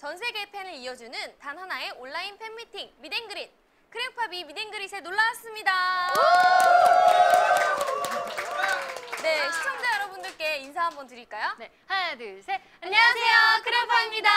전 세계의 팬을 이어주는 단 하나의 온라인 팬미팅 미덴그릿. 크레용팝이 미덴그릿에 놀라왔습니다. 네, 시청자 여러분들께 인사 한번 드릴까요? 네, 하나, 둘, 셋. 안녕하세요, 크레용팝입니다.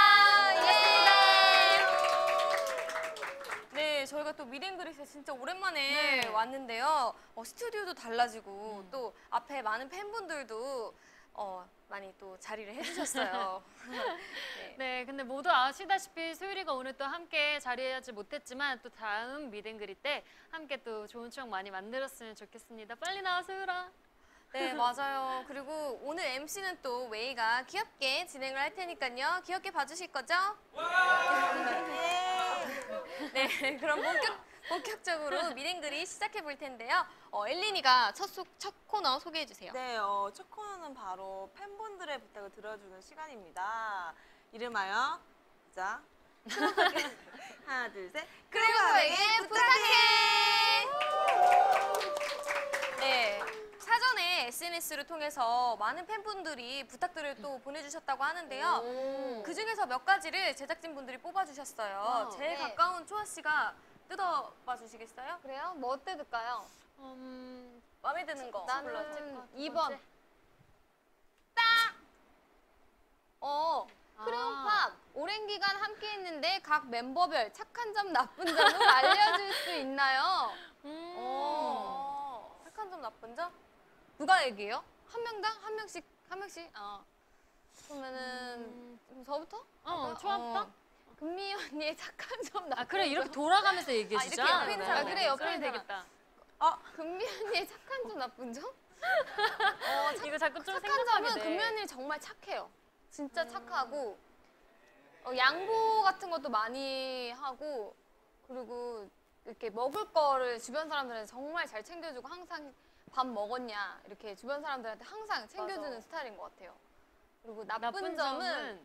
네, 저희가 또 미덴그릿에 진짜 오랜만에 왔는데요. 스튜디오도 달라지고 또 앞에 많은 팬분들도 많이 또 자리를 해주셨어요. 네, 근데 모두 아시다시피 소율이가 오늘 또 함께 자리하지 못했지만 또 다음 미덴그릿 때 함께 또 좋은 추억 많이 만들었으면 좋겠습니다. 빨리 나와, 소율아. 네, 맞아요. 그리고 오늘 MC는 또 웨이가 귀엽게 진행을 할 테니까요. 귀엽게 봐주실 거죠? 네, 그럼 본격적으로 미덴그릿 시작해 볼 텐데요. 엘린이가 첫 코너 소개해 주세요. 네, 첫 코너는 바로 팬분들의 부탁을 들어주는 시간입니다. 이름하여 자, 하나, 둘, 셋. 크레용팝에게 부탁해! 네, 사전에 SNS를 통해서 많은 팬분들이 부탁들을 또 보내주셨다고 하는데요. 그중에서 몇 가지를 제작진분들이 뽑아주셨어요. 제일 네. 가까운 초아 씨가 뜯어봐 주시겠어요? 그래요? 뭐 뜯을까요? 마음에 드는 거 나는 골라주세요. 2번. 크레용팝 오랜 기간 함께 했는데 각 멤버별 착한 점, 나쁜 점을 알려줄 수 있나요? 착한 점, 나쁜 점? 누가 얘기해요? 한 명당? 한 명씩? 그러면은 저부터? 초아부터? 금미 언니의 착한 점, 나쁜 아, 그래, 점. 이렇게 돌아가면서 얘기해 주자. 이렇게 옆에 있는 사람 그래, 옆에 그러면 있는 되겠다. 금미 언니의 착한 점, 나쁜 점? 이거 자꾸 좀 착한 생각하게 점은 돼. 금미 언니 정말 착해요. 진짜 착하고 양보 같은 것도 많이 하고 그리고 이렇게 먹을 거를 주변 사람들한테 정말 잘 챙겨주고 항상 밥 먹었냐 이렇게 주변 사람들한테 항상 챙겨주는 맞아. 스타일인 것 같아요. 그리고 나쁜 점은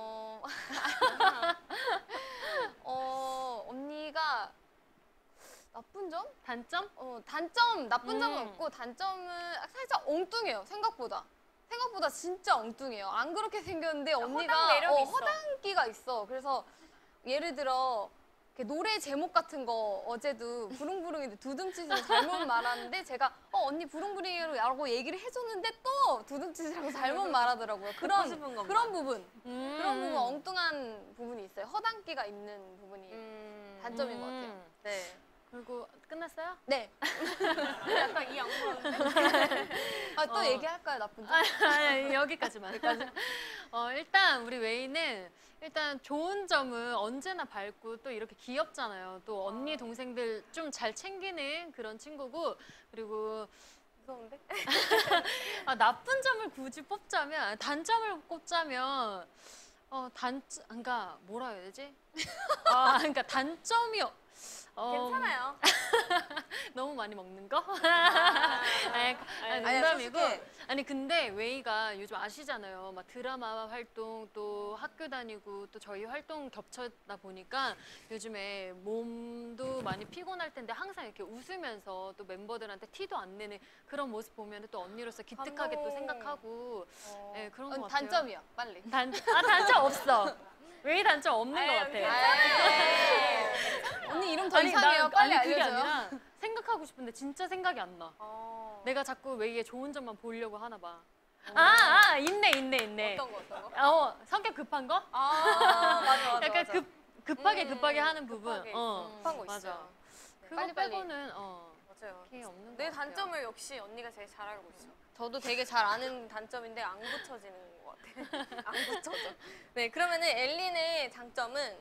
언니가 나쁜 점? 단점? 단점, 나쁜 점은 없고 단점은 살짝 엉뚱해요, 생각보다. 생각보다 진짜 엉뚱해요. 안 그렇게 생겼는데 언니가 허당 매력이 있어. 허당기가 있어. 그래서 예를 들어 이렇게 노래 제목 같은 거 어제도 부릉부릉인데 두둠칫을 잘못 말하는데 제가 언니 부릉부릉이라고 얘기를 해줬는데 또 두둠칫이라고 잘못 말하더라고요. 그런 부분. 그런 부분 엉뚱한 부분이 있어요. 허당기가 있는 부분이 단점인 것 같아요. 네. 그리고 끝났어요? 네. 약간 이 양보하는데. 또 얘기할까요, 나쁜 점? 아니, 여기까지만. 일단 우리 웨이는 일단 좋은 점은 언제나 밝고 또 이렇게 귀엽잖아요. 또 언니 동생들 좀 잘 챙기는 그런 친구고 그리고 무서운데? 나쁜 점을 굳이 뽑자면 단점을 꼽자면 그러니까 뭐라 해야 되지? 그러니까 단점이 괜찮아요. 너무 많이 먹는 거? 아니, 농담이고. 솔직히. 아니 근데 웨이가 요즘 아시잖아요. 막 드라마 활동 또 학교 다니고 또 저희 활동 겹쳐다 보니까 요즘에 몸도 많이 피곤할 텐데 항상 이렇게 웃으면서 또 멤버들한테 티도 안 내는 그런 모습 보면 또 언니로서 기특하게 또 생각하고 네, 그런 거 같아요. 단점이요, 빨리. 단점 없어. 웨이 단점 없는 것 같아요. 언니 이름 더 이상해요. 빨리 아니, 그게 알려줘요. 아니라 생각하고 싶은데 진짜 생각이 안 나. 내가 자꾸 웨이의 좋은 점만 보려고 하나 봐. 있네. 어떤 거? 성격 급한 거? 맞아. 약간 급하게 하는 부분. 급한 거 맞아. 있어요. 그거 빨리빨리. 빼고는 맞아요. 그게 없는 것 내 같아요. 단점을 역시 언니가 제일 잘 알고 있어. 저도 되게 잘 아는 단점인데 안 고쳐지는 것 같아. 안 고쳐져. 네, 그러면은 엘린의 장점은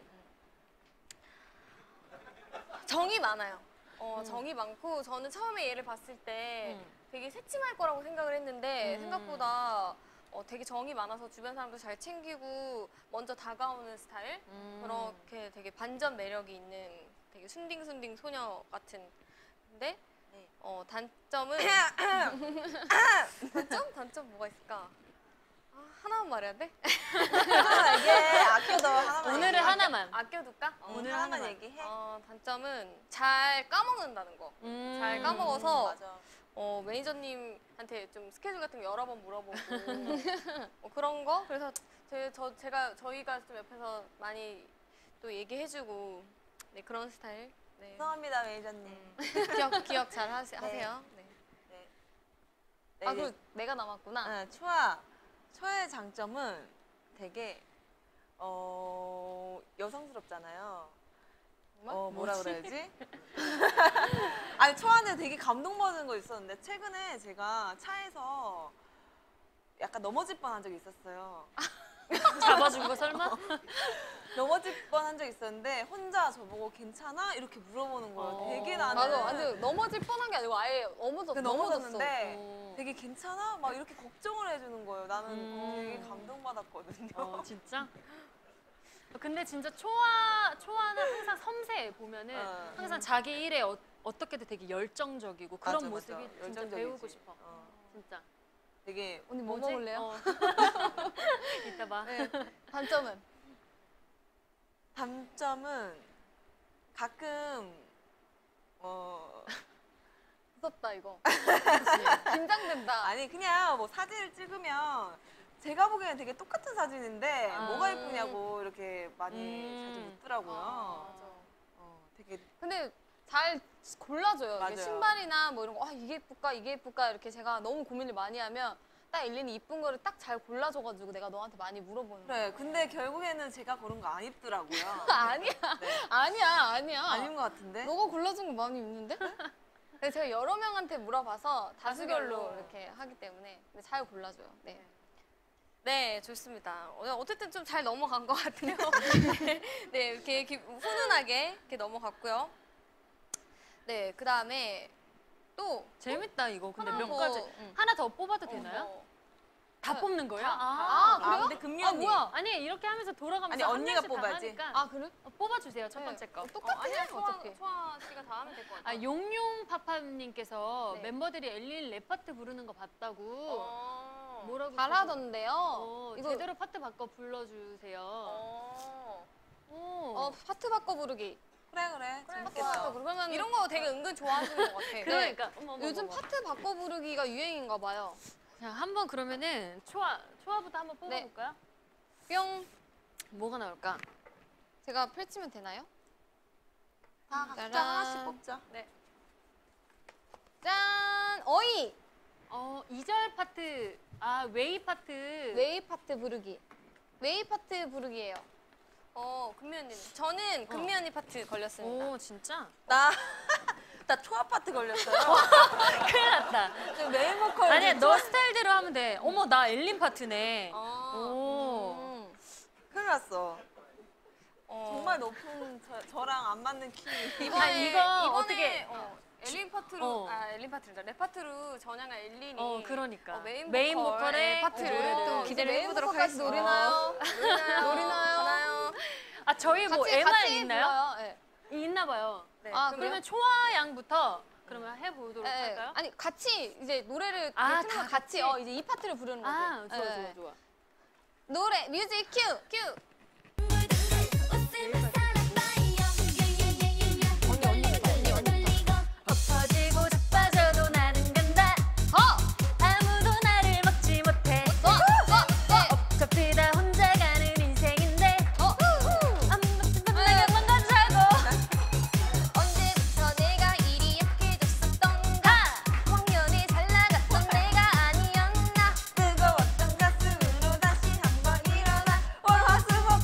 정이 많아요. 정이 많고 저는 처음에 얘를 봤을 때 되게 새침할 거라고 생각을 했는데 생각보다 되게 정이 많아서 주변 사람도 잘 챙기고 먼저 다가오는 스타일? 그렇게 되게 반전 매력이 있는 되게 순딩순딩 소녀 같은. 근데 단점은 단점 뭐가 있을까? 하나만 말해야 돼? 이게 아껴도 하나만 오늘은 얘기해. 하나만. 아껴둘까? 오늘 하나만 얘기해. 단점은 잘 까먹는다는 거. 잘 까먹어서 맞아. 매니저님한테 좀 스케줄 같은 거 여러 번 물어보고 그런 거? 그래서 저희가 좀 옆에서 많이 또 얘기해주고 네 그런 스타일. 네. 죄송합니다, 매니저님. 기억 잘 하세요. 네. 네. 아, 그리고 내가 남았구나. 네, 초아의 장점은 되게 여성스럽잖아요. 뭐라 그래야지? 아니, 초아는 되게 감동받은 거 있었는데 최근에 제가 차에서 약간 넘어질 뻔한 적이 있었어요. 잡아준 거 설마? 넘어질 뻔한 적이 있었는데 혼자 저보고 괜찮아? 이렇게 물어보는 거예요. 되게 나는 맞아, 완전 넘어질 뻔한 게 아니고 아예 넘어졌어. 넘어졌는데 되게 괜찮아? 막 이렇게 걱정을 해주는 거예요. 나는 되게 감동받았거든요. 진짜? 근데 진짜 초아는 항상 섬세해 보면은 항상 자기 일에 어떻게든 되게 열정적이고 그런 맞아, 모습이 맞아. 진짜 열정적이지. 배우고 싶어. 어. 진짜. 되게 언니 뭐 뭐지? 먹을래요? 이따 봐. 네. 단점은? 단점은 가끔 무섭다 이거. 그치? 긴장된다. 아니 그냥 뭐 사진을 찍으면 제가 보기에는 되게 똑같은 사진인데 뭐가 예쁘냐고 이렇게 많이 자주 묻더라고요. 되게 근데 잘 골라줘요. 이게 맞아요. 신발이나 뭐 이런 거, 이게 예쁠까, 이게 예쁠까 이렇게 제가 너무 고민을 많이 하면 딱 일린이 이쁜 거를 딱 잘 골라줘가지고 내가 너한테 많이 물어보는 거야. 그래. 근데 결국에는 제가 고른 거 안 입더라고요. 아니야, 네. 아니야. 아닌 것 같은데? 너가 골라준 거 많이 입는데? 근데 제가 여러 명한테 물어봐서 다수결로 이렇게 하기 때문에 근데 잘 골라줘요. 네. 네, 좋습니다. 어쨌든 좀 잘 넘어간 것 같아요. 네, 이렇게 훈훈하게 이렇게 넘어갔고요. 네, 그 다음에 또 재밌다 이거. 근데 하나 몇 더, 가지 하나 더 뽑아도 되나요? 다 네. 뽑는 거예요? 그래요? 근데 금리 아, 언니. 뭐야? 아니 이렇게 하면서 돌아가면서 아니, 한 언니가 명씩 다 뽑아야지. 하니까 아, 그래? 뽑아주세요 첫 네. 번째 거. 똑같아, 아니야, 어차피. 초아 씨가 다 하면 될 것 같아요. 용용파파님께서 네. 멤버들이 엘린 랩 파트 부르는 거 봤다고 뭐라고 잘하던데요. 이거 제대로 파트 바꿔 불러주세요. 파트 바꿔 부르기. 그래. 파트 바꿔 재밌겠다. 부르기. 그러면 이런 거 되게 은근 좋아하시는 것 같아요. 그러니까 요즘 파트 바꿔 부르기가 유행인가 봐요. 자, 한번 그러면은 초아부터 한번 뽑아볼까요? 뿅. 뭐가 나올까? 제가 펼치면 되나요? 다 각자 짜란. 하나씩 뽑자. 짠! 어이! 2절 파트, 웨이 파트. 웨이 파트 부르기. 웨이 파트 부르기예요. 금미 언니는. 저는 금미 언니 파트 걸렸습니다. 오, 진짜? 나 초아 파트 걸렸어요. 큰일 났다. 메인 보컬. 아니야, 너 스타일대로 하면 돼. 어머, 나 엘린 파트네. 어. 오. 큰일 났어. 정말 높은 저랑 안 맞는 키. 이거 어떻게- 엘린 파트로, 어. 엘린 파트입니다. 랩 파트로 전향한 엘린이. 그러니까. 메인 보컬의 파트를 노래를 또 기대를 메인 해보도록 보컬 같이 하겠습니다. 노리나요? 노리나요? 저희 뭐 MR 있나요? 불러요. 네. 있나 봐요. 네. 그러면 초아 양부터 그러면 해보도록 네. 할까요? 아니 같이 이제 노래를 아, 틀면 다 같이 같이? 이제 이 파트를 부르는 거지. 아, 좋아, 네. 좋아. 노래 뮤직 큐. 엎어지고 자빠져도 나는 간다. 아무도 나를 먹지 못해. 어차피 다 혼자 가는 인생인데. 아무것도 내가 망가자고. 언제부터 내가 이리 약해졌었던가? 왕년에 잘 나갔던 내가 아니었나? 뜨거웠던 가슴으로 다시 한번 일어나. 월화수목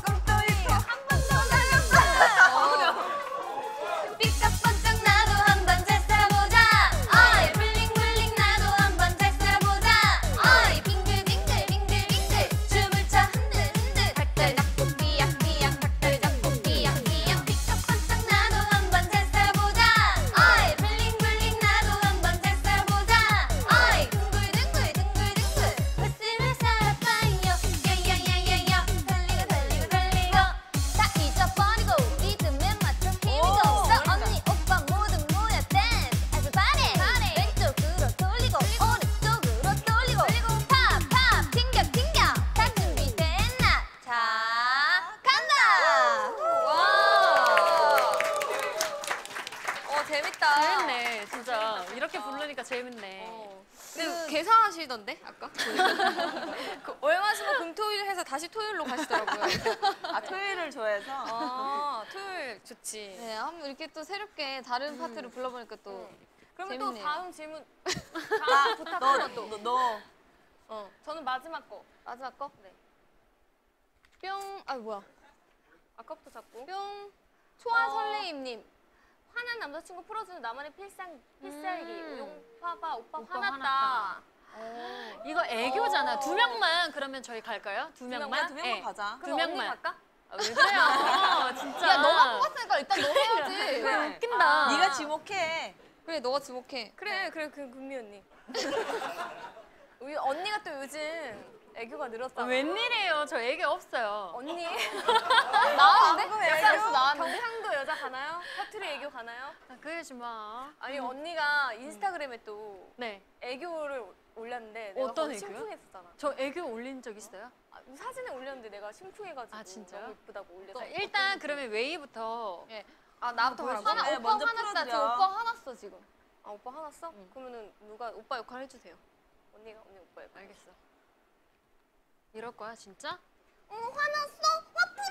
그 계산하시던데 아까? 그 월화수목 금토일 해서 다시 토요일로 가시더라고요. 아, 토요일을 좋아해서. 아 토요일 좋지. 네, 한번 이렇게 또 새롭게 다른 파트를 불러보니까 또 그러면 재밌네요. 또 다음 질문 다음 부탁 하나 또. 너. 저는 마지막 거. 마지막 거? 네. 뿅, 아 뭐야? 아까부터 잡고. 뿅, 초아 설레임님. 화난 남자친구 풀어주는 나만의 필살기. 용파봐, 오빠 화났다. 이거 애교잖아. 두 명만 그러면 저희 갈까요? 두 그냥 명만? 두 명만 네. 가자. 두 그럼 언니 명만. 갈까? 아, 왜 그래요? 진짜. 야, 너가 뽑았으니까 일단 너 해야지. 그래. 웃긴다. 네가 지목해. 그래, 너가 지목해. 그래 그 금미 언니. 우리 언니가 또 요즘 애교가 늘었다. 웬일이에요? 저 애교 없어요. 언니 나왔는데? 약간 나왔는데? 경상도 여자 가나요? 사투리 애교 가나요? 아, 그러지 마. 아니 언니가 인스타그램에 또 네. 애교를 올렸는데 내가 어떤 거기 애교요? 심쿵했었잖아. 저 애교 올린 적 있어요? 아, 사진을 올렸는데 내가 심쿵해가지고 아, 진짜요? 너무 예쁘다고 올렸어. 자, 일단 그러면 웨이부터. 예. 아 나부터 하라고? 하나- 네, 오빠 먼저 화났다. 풀어드려. 지금 오빠 화났어, 지금. 아 오빠 화났어? 그러면은 누가 오빠 역할 해주세요. 언니 오빠 역할. 알겠어. 이럴 거야, 진짜? 화났어?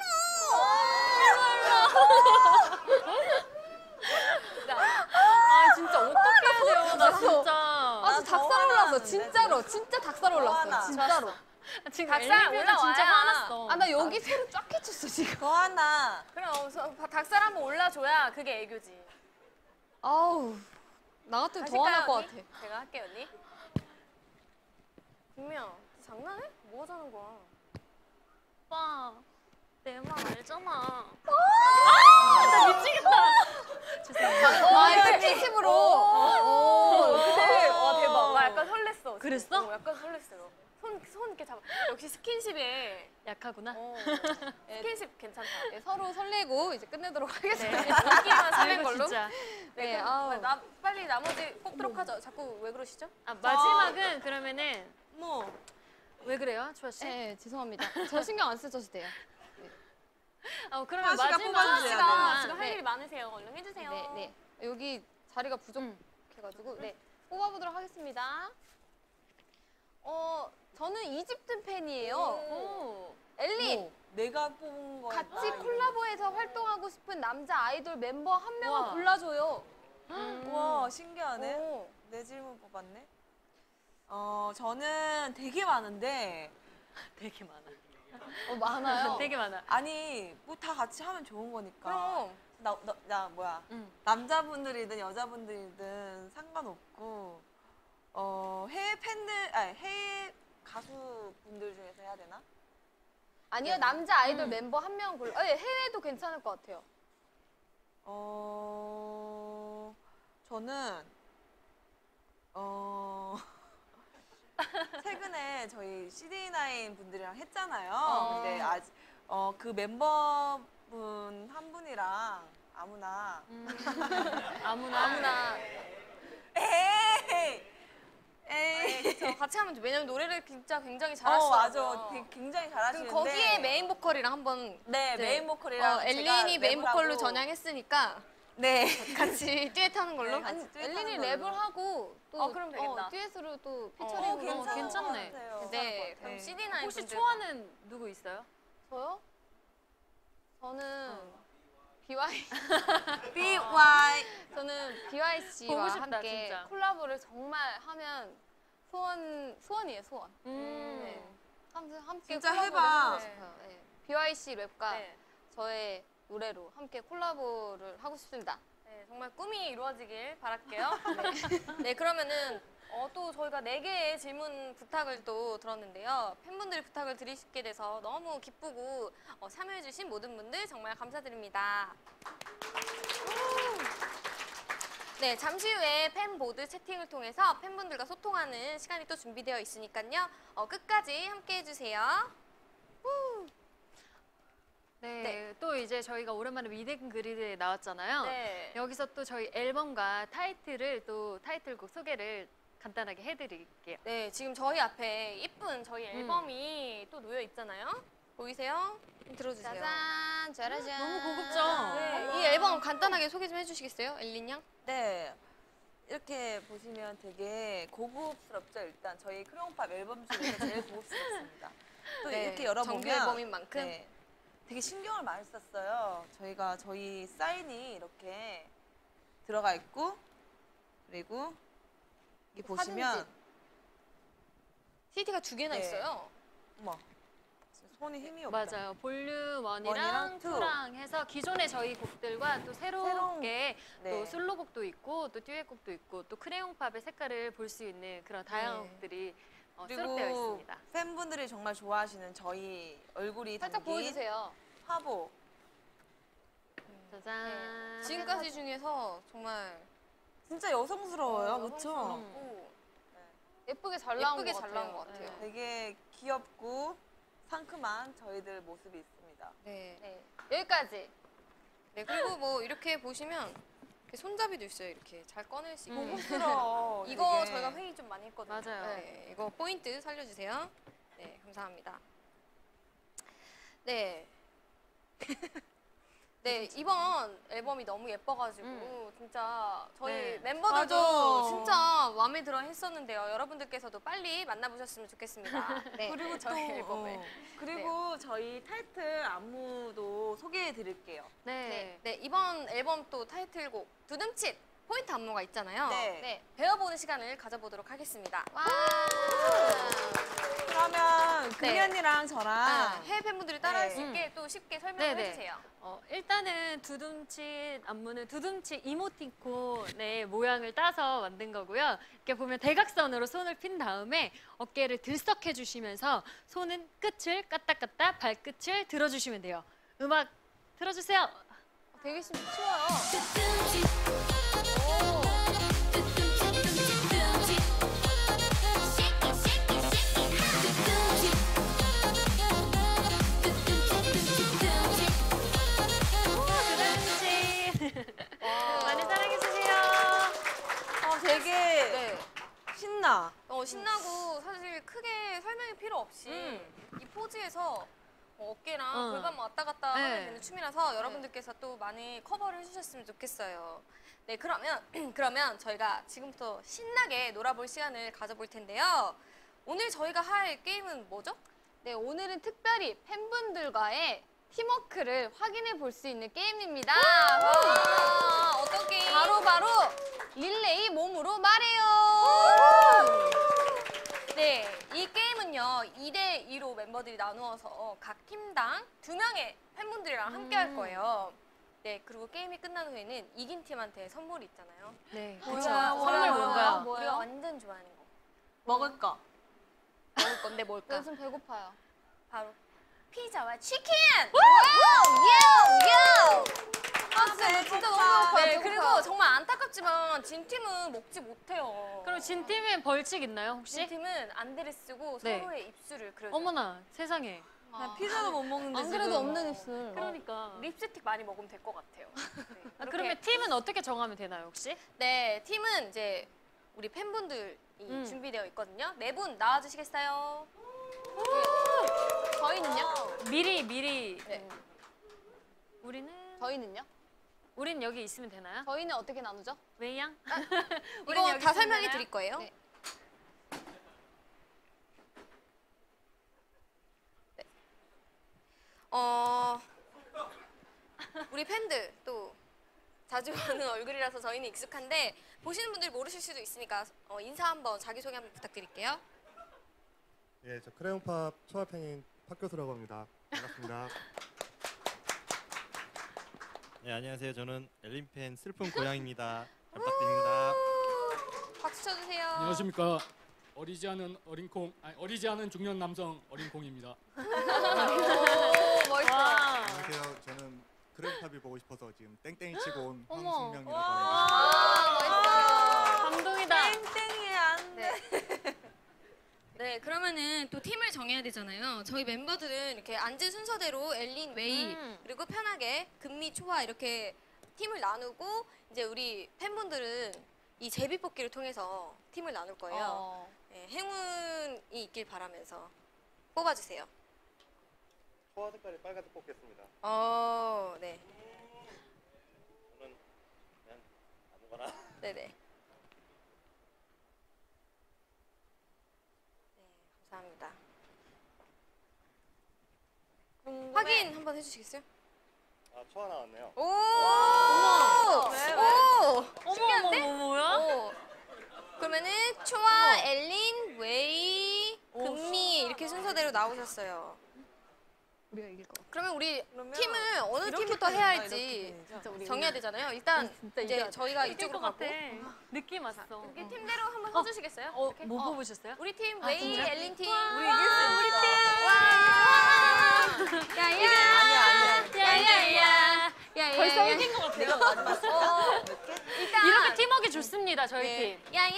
아, 진짜 어떻게 해야 돼요? 나 진짜. 아, 진짜 닭살 더 올랐어. 화나는데, 진짜로. 진짜 닭살 올랐어. 화나. 진짜로. 지금 닭살 엘리베이터 진짜 올라와야. 화났어. 아, 나 여기 새로 쫙 해쳤어, 지금. 더 하나. 그럼 닭살 한번 올라줘야 그게 애교지. 아우. 나 같으면 더 화날 것 같아. 제가 할게요 언니. 분명 장난해? 뭐 하자는 거야? 오빠, 내 말 알잖아. 아, 이렇게 피식으로. 근데 와 대박. 나 약간 설렜어. 그랬어? 약간 설렜어요. 손 이렇게 잡아. 역시 스킨십에 약하구나. 스킨십 괜찮다. 네, 서로 설레고 이제 끝내도록 하겠습니다. 웃기만 설렌 아이고, 걸로. 진짜. 네, 네, 그럼 아우. 나 빨리 나머지 뽑도록 하죠. 자꾸 왜 그러시죠? 아, 마지막은 그러면은 뭐. 왜 그래요, 주아 씨? 네, 죄송합니다. 저 신경 안 쓰셔도 돼요. 그러면 주아 씨가 마지막 뽑아주세요. 씨가 지금 할 네. 일이 많으세요. 얼른 해주세요. 네, 네. 여기 자리가 부족해가지고 네 뽑아보도록 하겠습니다. 저는 이집트 팬이에요. 오. 엘린 뭐, 내가 뽑은 거. 같이 콜라보해서 활동하고 싶은 남자 아이돌 member 한 명을 우와. 골라줘요. 와, 신기하네. 오. 내 질문 뽑았네. 저는 되게 많은데. 되게 많아. 많아요. 되게 많아. 아니, 뭐 다 같이 하면 좋은 거니까. 그럼. 나 뭐야. 응. 남자분들이든 여자분들이든 상관없고, 해외 팬들, 아니, 해외 가수분들 중에서 해야 되나? 아니요, 남자 아이돌 멤버 한 명 골라. 해외도 괜찮을 것 같아요. 저는, 최근에 저희 CD나인 분들이랑 했잖아요. 근데 아직, 그 멤버분 한 분이랑 아무나. 아무나. 에이! 그쵸. 같이 하면 돼. 왜냐면 노래를 진짜 굉장히 맞아. 잘하시더라고요. 굉장히 그럼 잘하시는데. 거기에 메인 보컬이랑 한번 네, 이제, 메인 보컬이랑. 엘린이 메인 제가 보컬로 랩을 하고. 전향했으니까 네. 같이 듀엣하는 걸로. 네, 같이 듀엣하는 엘린이 걸로. 랩을 하고 또 그럼 되겠다. 듀엣으로 또 어, 피처링으로 괜찮은 괜찮네. 것 같아요. 네, 그럼 네. CD9 혹시 분들. 초아는 누구 있어요? 저요? 저는 BY BY. 저는 BY 씨와 보고 싶다, 함께 진짜. 콜라보를 정말 하면 소원이에요, 소원. 네. 함께 진짜 콜라보를 해봐. 하고 싶어요. 네. BY 씨 랩과 네. 저의 노래로 함께 콜라보를 하고 싶습니다. 네, 정말 꿈이 이루어지길 바랄게요. 네, 그러면은 또 저희가 4개의 질문 부탁을 또 들었는데요. 팬분들이 부탁을 드리게 돼서 너무 기쁘고 참여해주신 모든 분들 정말 감사드립니다. 네, 잠시 후에 팬보드 채팅을 통해서 팬분들과 소통하는 시간이 또 준비되어 있으니까요. 끝까지 함께 해주세요. 네. 네. 또 이제 저희가 오랜만에 미대근 그리드에 나왔잖아요. 네. 여기서 또 저희 앨범과 타이틀곡 소개를 간단하게 해드릴게요. 네, 지금 저희 앞에 예쁜 저희 앨범이 또 놓여 있잖아요. 보이세요? 들어주세요. 짜잔, 짜라잔. 너무 고급져. 네, 이 앨범 간단하게 소개 좀 해주시겠어요, 엘린 양? 네. 이렇게 보시면 되게 고급스럽죠. 일단 저희 크레용팝 앨범 중에서 제일 고급스럽습니다. 또 네, 이렇게 열어보면 정규 앨범인 만큼. 네, 되게 신경을 많이 썼어요. 저희 사인이 이렇게 들어가 있고 그리고 이렇게 보시면 사진집. CD가 2개나 네. 있어요. 어머 손이 힘이 없다. 맞아요. 볼륨 원이랑 1이랑 투. 2랑 해서 기존의 저희 곡들과 또 새롭게 네. 또 솔로곡도 있고 또 듀엣곡도 있고 또 크레용팝의 색깔을 볼 수 있는 그런 다양한 네. 곡들이 그리고 수록되어 있습니다. 팬분들이 정말 좋아하시는 저희 얼굴이 살짝 담긴 보여주세요. 화보. 짜잔. 지금까지 중에서 정말 진짜 여성스러워요, 그렇죠? 여성스럽고 예쁘게 잘 나온 예쁘게 것 잘 같아요. 나온 것 같아요. 네. 되게 귀엽고 상큼한 저희들 모습이 있습니다. 네. 네. 여기까지. 네, 그리고 뭐 이렇게 보시면 이렇게 손잡이도 있어요. 이렇게 잘 꺼낼 수 있고. 고급스러워. 이거 되게. 저희가 회의 좀 많이 했거든요. 맞아요. 네, 이거 포인트 살려주세요. 네, 감사합니다. 네. 네, 이번 앨범이 너무 예뻐가지고 진짜 저희 네. 멤버들도 맞아. 진짜 마음에 들어 했었는데요. 여러분들께서도 빨리 만나보셨으면 좋겠습니다. 네, 그리고 또 저희 앨범을. 그리고 저희 타이틀 안무도 소개해 드릴게요. 네, 네, 이번 앨범 또 타이틀곡 두둠칫 포인트 안무가 있잖아요. 네. 배워보는 시간을 가져보도록 하겠습니다. 와. 그러면 네. 금연이랑 저랑 해외 팬분들이 따라할 네. 수 있게 또 쉽게 설명을 네네. 해주세요. 일단은 두둠칫 안무는 두둠칫 이모티콘의 모양을 따서 만든 거고요. 이렇게 보면 대각선으로 손을 핀 다음에 어깨를 들썩해 주시면서 손은 끝을 까딱까딱 발끝을 들어주시면 돼요. 음악 들어주세요. 되게 쉬워요. 많이 사랑해주세요. 되게 네. 신나. 신나고 사실 크게 설명이 필요 없이 이 포즈에서 어깨랑 골반 왔다 갔다 네. 하면 되는 춤이라서 여러분들께서 또 많이 커버를 해주셨으면 좋겠어요. 네, 그러면 저희가 지금부터 신나게 놀아볼 시간을 가져볼 텐데요. 오늘 저희가 할 게임은 뭐죠? 네, 오늘은 특별히 팬분들과의 팀워크를 확인해 볼 수 있는 게임입니다. 와, 어떤 게임? 바로 릴레이 몸으로 말해요. 네, 이 게임은요 2대2로 멤버들이 나누어서 각 팀당 2명의 팬분들이랑 함께 할 거예요. 네, 그리고 게임이 끝난 후에는 이긴 팀한테 선물이 있잖아요. 네, 뭐야, 그렇죠. 뭐야, 선물 뭐야. 뭔가요? 우리가 완전 좋아하는 거. 먹을 거. 먹을 건데 뭘까? 요즘 배고파요. 바로 피자와 치킨! 요! 아, 진짜 너무 배고파요. 네, 배고파요. 그리고 정말 안타깝지만 진 팀은 먹지 못해요. 그럼 진 팀엔 벌칙 있나요 진 혹시? 팀은 안대를 쓰고 네. 서로의 입술을 그려줘요. 어머나 세상에. 나 피자도 못 먹는데 안 그래도 지금. 없는 입술. 그러니까. 립스틱 많이 먹으면 될 것 같아요. 네, 아, 그렇게- 그러면 팀은 어떻게 정하면 되나요 혹시? 네, 팀은 이제 우리 팬분들이 준비되어 있거든요. 네 분 나와주시겠어요? 저희는요? 미리. 네. 저희는요? 우린 여기 있으면 되나요? 저희는 어떻게 나누죠? 웨이양? 이거 여기 다 있으면 설명해 되나요? 드릴 거예요. 네. 네. 우리 팬들 또 자주 보는 얼굴이라서 저희는 익숙한데 보시는 분들이 모르실 수도 있으니까 인사 한번 자기소개 한번 부탁드릴게요. 예, 저 크레용팝 초합행인 박교수라고 합니다. 반갑습니다. 네, 안녕하세요. 저는 엘린팬 슬픈 고양입니다. 잘 부탁드립니다. 박수 쳐주세요. 안녕하십니까. 어리지 않은 중년 남성 어린콩입니다. 오, 멋있어. 와. 안녕하세요. 저는 크레용팝이 보고 싶어서 지금 땡땡이 치고 온 어머. 황승명이라고 합니다. 아, 멋있어요. 감동이다. 땡땡이 안 돼. 네, 그러면은 또 팀을 정해야 되잖아요. 저희 멤버들은 이렇게 앉은 순서대로 엘린, 웨이, 그리고 편하게 금미, 초아 이렇게 팀을 나누고 이제 우리 팬분들은 이 제비뽑기를 통해서 팀을 나눌 거예요. 네, 행운이 있길 바라면서 뽑아주세요. 초아 색깔이 빨간색 뽑겠습니다. 네. 저는 그냥 아무거나. 네네. 감사합니다. 확인 한번 해주시겠어요? 아, 초아 나왔네요. 오! 왜, 오! 어머, 뭐야? 오. 그러면은 초아, 엘린, 웨이, 금미 이렇게 순서대로 나오셨어요. 우리가 이길 것 같아. 그러면 우리 그러면 팀을 어느 이렇게 팀부터 되는가, 해야 이렇게 할지 되는지. 정해야 되잖아요. 일단 진짜 이제 이겨야 돼. 저희가 이길 이쪽으로 것 같아. 가고 느낌 왔어. 이렇게 팀대로 한번 서주시겠어요? 이렇게? 뭐 뽑으셨어요? 우리 팀 웨이, 진짜? 엘린 팀. 우리 이길 수 우리 있어. 팀. 와! 야야! 아니야. 야야야! 벌써 이긴 것 같아요. 내가 마지막 일단 이렇게 팀워크 좋습니다, 저희 네. 팀. 야야!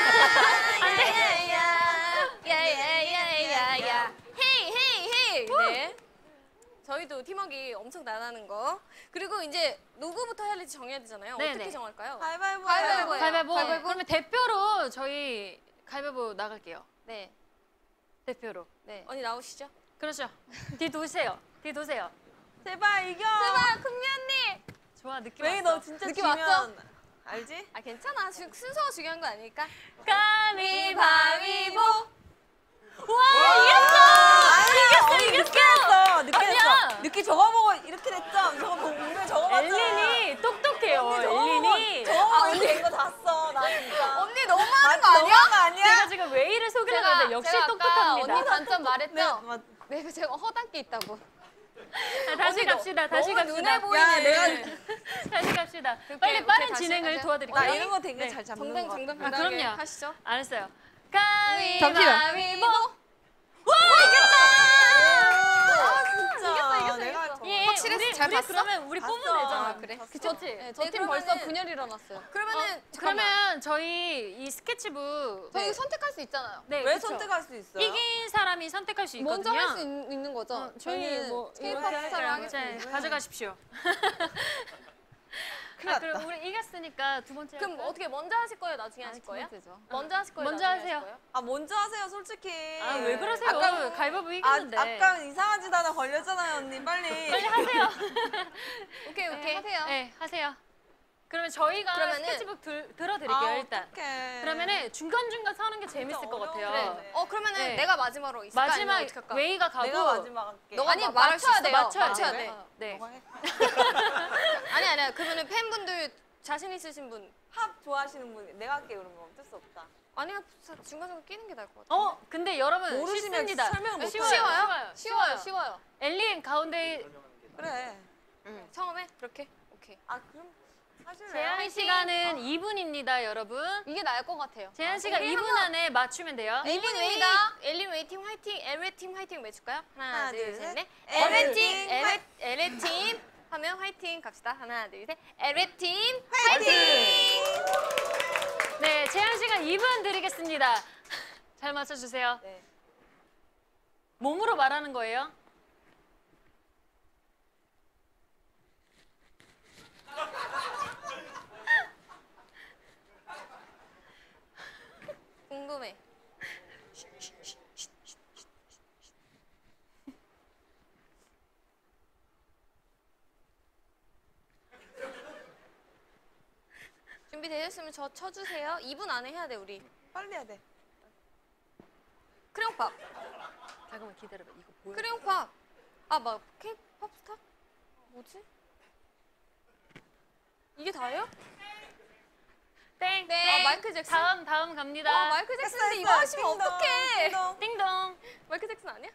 야야야! 야야야야야! 헤이 헤이 헤이! 네. 저희도 팀워크 엄청 나가는 거. 그리고 이제 누구부터 해야 할지 정해야 되잖아요. 네네. 어떻게 정할까요? 가위바위보. 가위바위보예요. 가위바위보. 가위바위보. 그러면 대표로 저희 가위바위보 나갈게요. 네. 대표로. 네. 언니 나오시죠? 그렇죠. 뒤 도세요. 뒤 도세요. 제발 이겨. 제발 금미 언니. 좋아, 느낌 왜 왔어. 너 진짜 느낌 지면 왔죠? 알지? 아 괜찮아. 순서가 중요한 거 아니니까. 가위바위보. 이겼어. 느꼈어. 아니야. 느끼 저거 보고 이렇게 됐죠? 저거 보고 분명 저거 봤잖아. 엘린이 똑똑해요. 저거 엘린이. 보고 이렇게 된거 다 써. 나 진짜. 언니 너무하는 거 너무한 아니야? 거 아니야? 제가 지금 웨이를 소개를 하는데 역시 제가 아까 똑똑합니다. 언니 단점 말했죠? 네, 맞- 네, 제가 허당기 있다고. 다시 갑시다. 다시 너무 갑시다. 눈에 보이네. 야, 내가 다시 갑시다. 오케이, 빨리 오케이, 빠른 다시 진행을 하자. 도와드릴게요. 나 이런 거 되게 네. 잘 잡는 거 같아. 정답 그럼요. 하시죠. 알았어요. 잠시만. 가위바위보. 진짜. 내가 예, 확실했어? 우리, 잘 우리 봤어? 그러면 우리 봤어. 뽑으면 되잖아. 그래. 그치? 네, 저 네, 팀 벌써 그러면은- 분열이 일어났어요. 그러면은 그러면 저희 이 스케치북 저희 선택할 수 있잖아요. 네, 왜 그쵸? 선택할 수 있어요? 이긴 사람이 선택할 수 있거든요. 먼저 할 수 있는 거죠? 저희 저희는 뭐 K-pop 이렇게 스타를 할까요? 하겠습니다. 자, 가져가십시오. 큰일 났다. 그럼 우리 이겼으니까 두 번째 그럼 할까요? 어떻게 먼저 하실 거예요? 나중에 하실 거예요? 되죠. 먼저 하실 거예요? 먼저 나중에 하세요. 하실 거예요? 아 먼저 하세요 솔직히. 아, 왜 그러세요? 아까 가위바위보 이겼는데. 아까 이상한 짓 하나 걸렸잖아요 언니 빨리. 빨리 하세요. 오케이 네, 오케이. 하세요. 네, 하세요. 그러면 저희가 그러면은- 스케치북 들어드릴게요, 일단. 어떡해. 그러면은 중간중간 사는 게 재밌을 것 같아요. 어려운데. 그러면은 네. 내가 마지막으로 있을까? 마지막 아니면 어떻게 할까? 웨이가 가고 내가 마지막 할게. 너가 아니 막 말할 수 있어. 맞춰야 돼. 돼요. 네. 너가 해. 아니야. 그러면은 팬분들 자신 있으신 분 팝 좋아하시는 분 내가 할게 그런 거 어쩔 수 없다. 아니야 중간중간 끼는 게 나을 것 같아. 근데 여러분 모르시면 쉽습니다. 설명을 못 쉬워요. 쉬워요. 엘린 가운데 그래. 처음에 그렇게 오케이. 아 그럼 하실래요? 제한 시간은 2분입니다, 여러분. 이게 나을 것 같아요. 제한 시간 2분 안에 맞추면 돼요. 엘린 웨이 팀 화이팅, 엘레 팀 화이팅 외칠까요? 하나, 하나, 둘, 둘, 셋, 셋. 넷. 엘레 팀 엘레 팀 하면 화이팅 갑시다. 하나, 둘, 셋. 엘레 팀 화이팅! 네, 제한 시간 2분 드리겠습니다. 잘 맞춰주세요. 네. 몸으로 말하는 거예요. 궁금해. 준비되셨으면 저 쳐주세요. 2분 안에 해야 돼 우리. 빨리 해야 돼. 크레용팝. 잠깐만 기다려봐. 이거 보여? 크레용팝. 막 K-팝 스타? 뭐지? 이게 다예요? 땡. 네. 마이클 잭슨. 다음 갑니다. 마이클 잭슨인데 했어, 이거 하시면 띵동, 어떡해? 띵동. 띵동. 마이클 잭슨 아니야?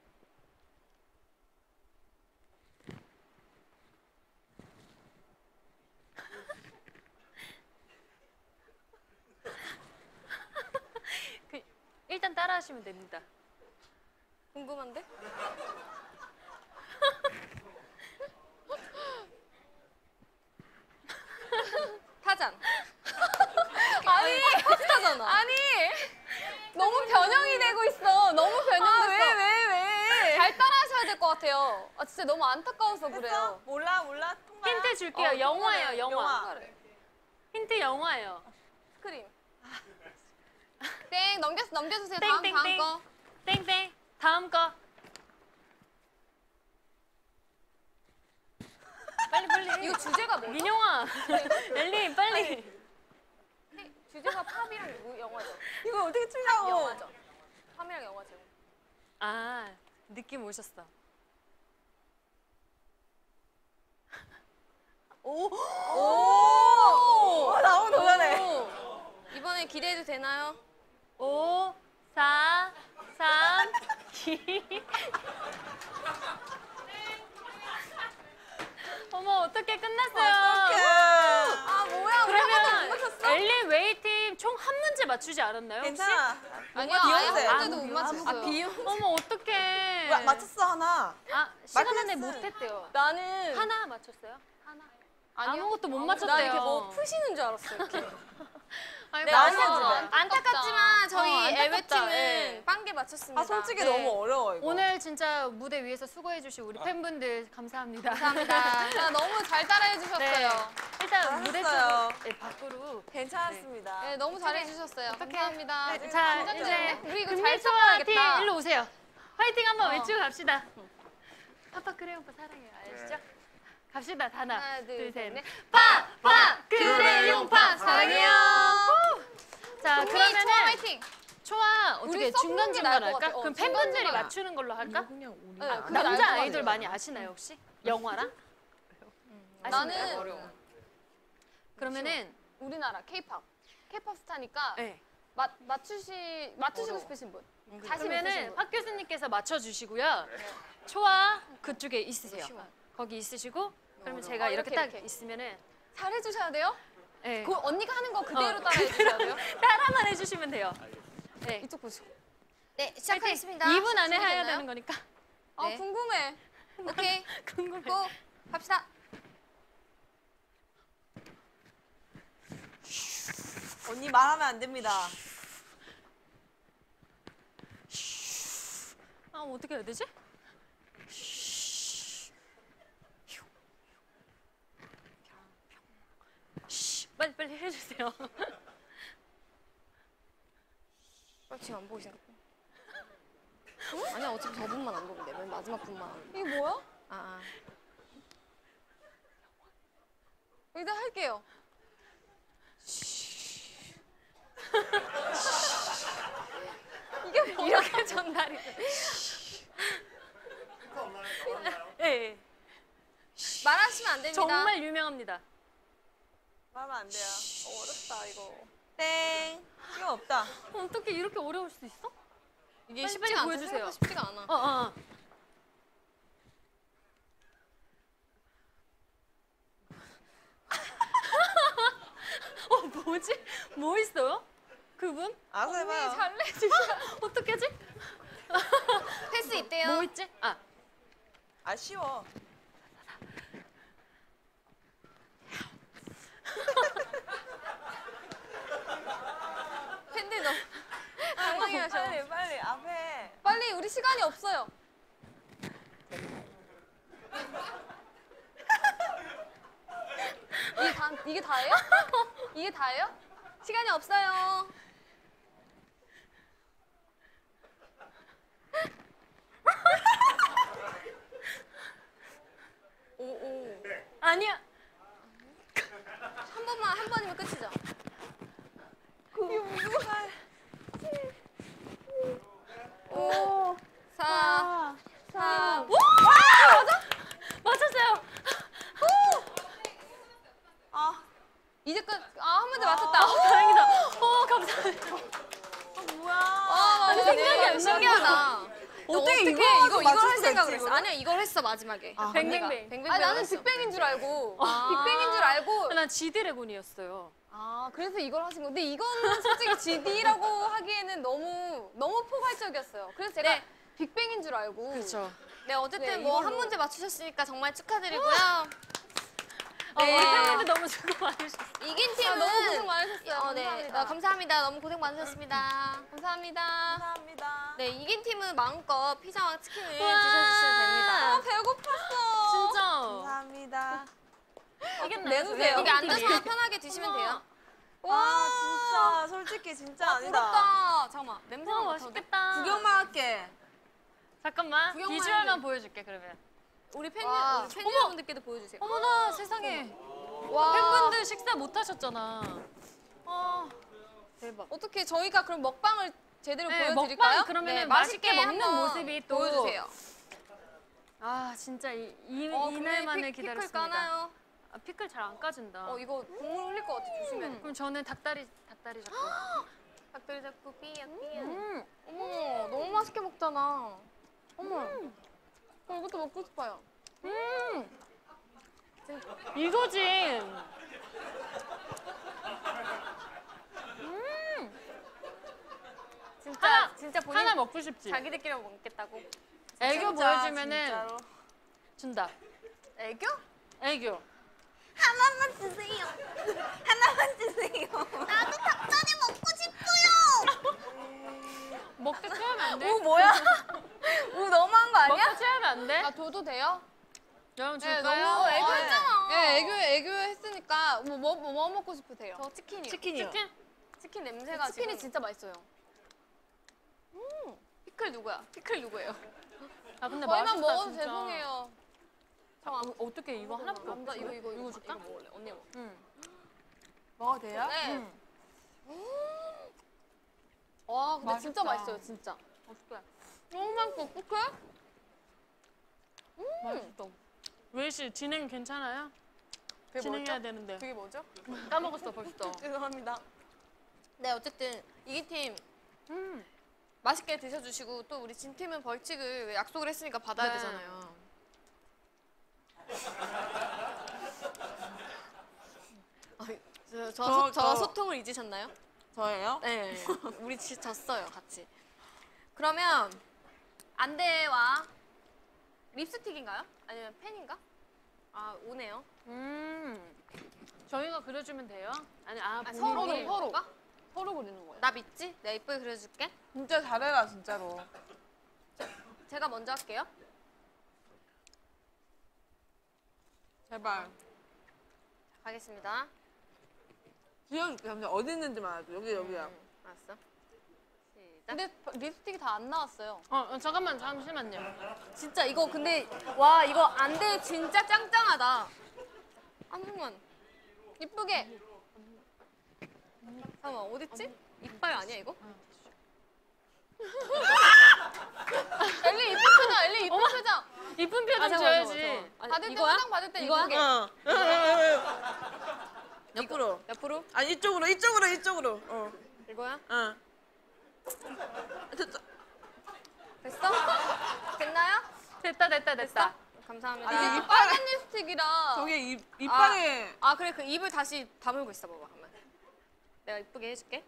일단 따라하시면 됩니다. 궁금한데? 타잔. 아니, 팝스타잖아. 아니! 너무 변형이 되고 있어. 너무 변형됐어. 왜? 잘 따라하셔야 될 것 같아요. 진짜 너무 안타까워서 했어? 그래요. 몰라 통과야. 힌트 줄게요. 영화예요, 영화. 영화. 힌트 영화예요. 스크림. 땡, 넘겨주세요. 땡, 다음 땡, 땡. 거. 땡땡. 다음 거. 빨리. 이거 주제가 뭐죠? 민영아. 엘리 빨리. 주제가 팝이랑 영화죠. 이거 어떻게 팝 추냐고. 영화죠. 팝이랑 영화 제목. 아, 느낌 오셨어. 나오면 도전해. 이번에 기대해도 되나요? 5, 4, 3, 2. 어머, 어떻게 끝났어요? 아 뭐야? 우리 한 번도 못 그러면 맞췄어? 엘린 웨이팀 총 한 문제 맞추지 않았나요? 혹시? 괜찮아. 아니요, 아예 비욘세. 한 번도 못 맞췄어요. 어머, 어떡해. 맞췄어 하나. 아, 시간 안에 마이클 못했대요. 나는 하나 맞췄어요? 하나? 아니요. 아무것도 못 나 맞췄대요. 이렇게 뭐 푸시는 줄 알았어. 이렇게. 아이고, 네, 아쉬워. 안타깝지만 저희 안타깝다. 엘웨팀은 예. 빵개 맞췄습니다. 아 솔직히 네. 너무 어려워 이거. 오늘 진짜 무대 위에서 수고해주신 우리 팬분들 감사합니다. 감사합니다. 진짜 너무 잘 따라해 주셨어요. 네. 일단 무대 잘했어요. 쪽으로 네, 밖으로. 괜찮았습니다. 네, 너무 잘해 주셨어요. 감사합니다. 네, 자, 진짜 이제 좋은데? 우리 이거 잘 금리소와 팀 써봐야겠다. 일로 오세요. 화이팅 한번 외치고 갑시다. 파파 그래 오빠 사랑해요. 아시죠? 갑시다. 하나, 둘, 셋, 넷. 파파 그래 용파 사랑해요. 자, 국민 그러면은 초아 화이팅! 초아 우리 어떻게 써보는 중간 게 중간 나을 것 할까? 같아. 그럼 중간 팬분들이 중간. 맞추는 걸로 할까? 그냥 우리 네, 그게 나을 남자 것 아이돌 같아요. 많이 아시나요 혹시? 영화랑? 나는 어려워. 그러면은 우리나라 K-팝. K-팝 스타니까 네. 맞추시고 싶으신 분. 자신 있으신 그러면은 분. 박 교수님께서 맞춰주시고요. 초아 그쪽에 있으세요. 거기 있으시고 그러면 제가 이렇게 딱 이렇게. 있으면은 잘해 주셔야 돼요. 네. 그 언니가 하는 거 그대로 따라해 주셔야 돼요. 따라만 해주시면 돼요. 네. 이쪽 보시고. 네, 시작하겠습니다. 2분 안에 해야 준비됐나요? 되는 거니까. 아, 네. 궁금해. 오케이. 궁금해. 고 갑시다. 언니 말하면 안 됩니다. 아, 어떻게 해야 되지? 빨리 해주세요. 지금 안 보이세요? 아니야, 어차피 저분만 안 보면 돼. 맨 마지막 분만. 이게 뭐야? 아. 일단 할게요. 이게 이렇게 전달이 돼. 네. 말하시면 안 됩니다. 정말 유명합니다. 말하면 안 돼요. 어렵다 이거. 땡. 시간 없다. 어떻게 이렇게 어려울 수 있어? 이게 빨리 쉽지가 않아. 보여주세요. 생각보다 쉽지가 않아. 어. 뭐지? 뭐 있어요? 그분? 알아서 해봐요. 잘 내주셔. 어떻게 하지? 패스 있대요. 뭐 있지? 아, 쉬워. 팬들 너무 당황해하셔. 빨리 앞에. 빨리 우리 시간이 없어요. 이게 다예요? 이게 다예요? 시간이 없어요. 아니야. 한 번이면 끝이죠. 오, 4, 3. 맞췄어요. 이제 끝. 한 문제 맞췄다. 다행이다. 감사합니다. 아, 생각이 안 신기하다. 어떻게 이걸 할 맞출 수가 생각을 있지, 했어? 아니야, 이걸 했어 마지막에. 뱅뱅뱅. 뱅뱅뱅. 아, 나는 했어. 빅뱅인 줄 알고. 아. 빅뱅인 줄 알고. 난 지드래곤이었어요. 아, 그래서 이걸 하신 건데 이거는 솔직히 GD라고 하기에는 너무 포괄적이었어요. 그래서 제가 네. 빅뱅인 줄 알고. 그렇죠. 네, 어쨌든 네, 뭐 한 이걸로. 문제 맞추셨으니까 정말 축하드리고요. 우리 네. 팬분들 너무 수고 많으셨어요. 이긴 팀은 너무 고생 많으셨어요. 네. 감사합니다. 감사합니다. 너무 고생 많으셨습니다. 감사합니다. 감사합니다. 네, 이긴 팀은 마음껏 피자와 치킨을 우와. 드셔주시면 됩니다. 배고팠어. 진짜. 감사합니다. 이겼나요? 내놓으세요. 여기 앉아서 편하게 드시면 돼요. 진짜 솔직히 진짜 아니다. 부럽다. 잠깐만, 냄새 와, 맡아도 돼? 맛있겠다. 구경만 할게. 잠깐만. 구경만 비주얼만 해야 돼. 보여줄게 그러면. 우리 와. 팬 여러분들께도 보여주세요. 어머나 세상에. 와. 팬분들 식사 못 하셨잖아. 대박. 어떻게 저희가 그럼 먹방을 제대로 네, 보여드릴까요? 먹방 그러면은 네, 맛있게 먹는 한번 모습이 또 보여주세요. 아 진짜 근데 이날만을 피클 기다렸습니다. 까나요? 아, 피클 잘 안 까진다. 이거 국물 흘릴 것 같아. 조심해야 돼. 그럼 저는 닭다리 잡고. 닭다리 잡고 삐약. 어머, 너무 맛있게 먹잖아. 어머. 이것도 먹고 싶어요. 이거지. 진짜 본인 하나 먹고 싶지. 자기들끼리 먹겠다고. 애교 진짜, 보여주면은 진짜로. 준다. 애교? 애교. 하나만 주세요. 하나만 주세요. 나도 닭다리 먹고 싶어요. 먹다 취하면 안 돼? 오 뭐야? 오 너무한 거 아니야? 먹다 취하면 안 돼? 아 줘도 돼요? 여러분 네, 줄까요? 너무 애교했잖아. 네, 애교 했으니까 뭐 먹고 싶으세요? 저 치킨이요. 치킨이요. 치킨? 치킨 냄새가 치킨이 지금. 진짜 맛있어요. 피클 누구야? 피클 누구예요? 아 근데 저희만 맛있다 먹어도 진짜. 죄송해요. 어떻게 이거 하나밖에 없어? 남자 이거 줄까? 이거 먹을래. 언니 먹어. 응. 먹어도 돼요? 네. 응. 와 근데 진짜 맛있다. 맛있어요 진짜. 어떡해? 너무 맛있어. 어떡해? 맛있어. 웨이 씨 진행 괜찮아요? 그게 진행해야 뭐죠? 되는데. 그게 뭐죠? 까먹었어 벌써. 죄송합니다. 네, 어쨌든 이기팀 음. 맛있게 드셔주시고 또 우리 진 팀은 벌칙을 약속을 했으니까 받아야 네. 되잖아요. 저 소통을 잊으셨나요? 저예요? 네, 우리 졌어요 같이. 그러면 안대와 립스틱인가요? 아니면 펜인가? 아 오네요. 저희가 그려주면 돼요? 아니 서로 본인이? 서로가? 서로 그리는 거예요. 나 믿지? 내가 이쁘게 그려줄게. 진짜 잘해라 진짜로. 제가 먼저 할게요. 제발. 가겠습니다. 지어줄게. 잠시만 어디 있는지만 알아줘. 여기야. 알았어. 시작. 근데 립스틱이 다 안 나왔어요. 잠깐만 잠시만요. 진짜 이거 근데 와 이거 안대 진짜 짱짱하다. 한 번만 이쁘게. 잠깐만 어딨지? 이빨 아니야 이거? 엘리 이쁜 표정, 엘리 이쁜 표정. 이쁜 표정 잠깐만, 줘야지. 잠깐만. 받을 때 이거야? 표정 받을 때 이거야? 이쁘게. 옆으로. 옆으로? 아니 이쪽으로. 이거야? 됐다. 됐어? 됐나요? 됐다. 감사합니다. 이게 빨간 립스틱이라. 저게 입방에. 아 그래 그 입을 다시 다물고 있어 봐봐 한번. 내가 이쁘게 해줄게.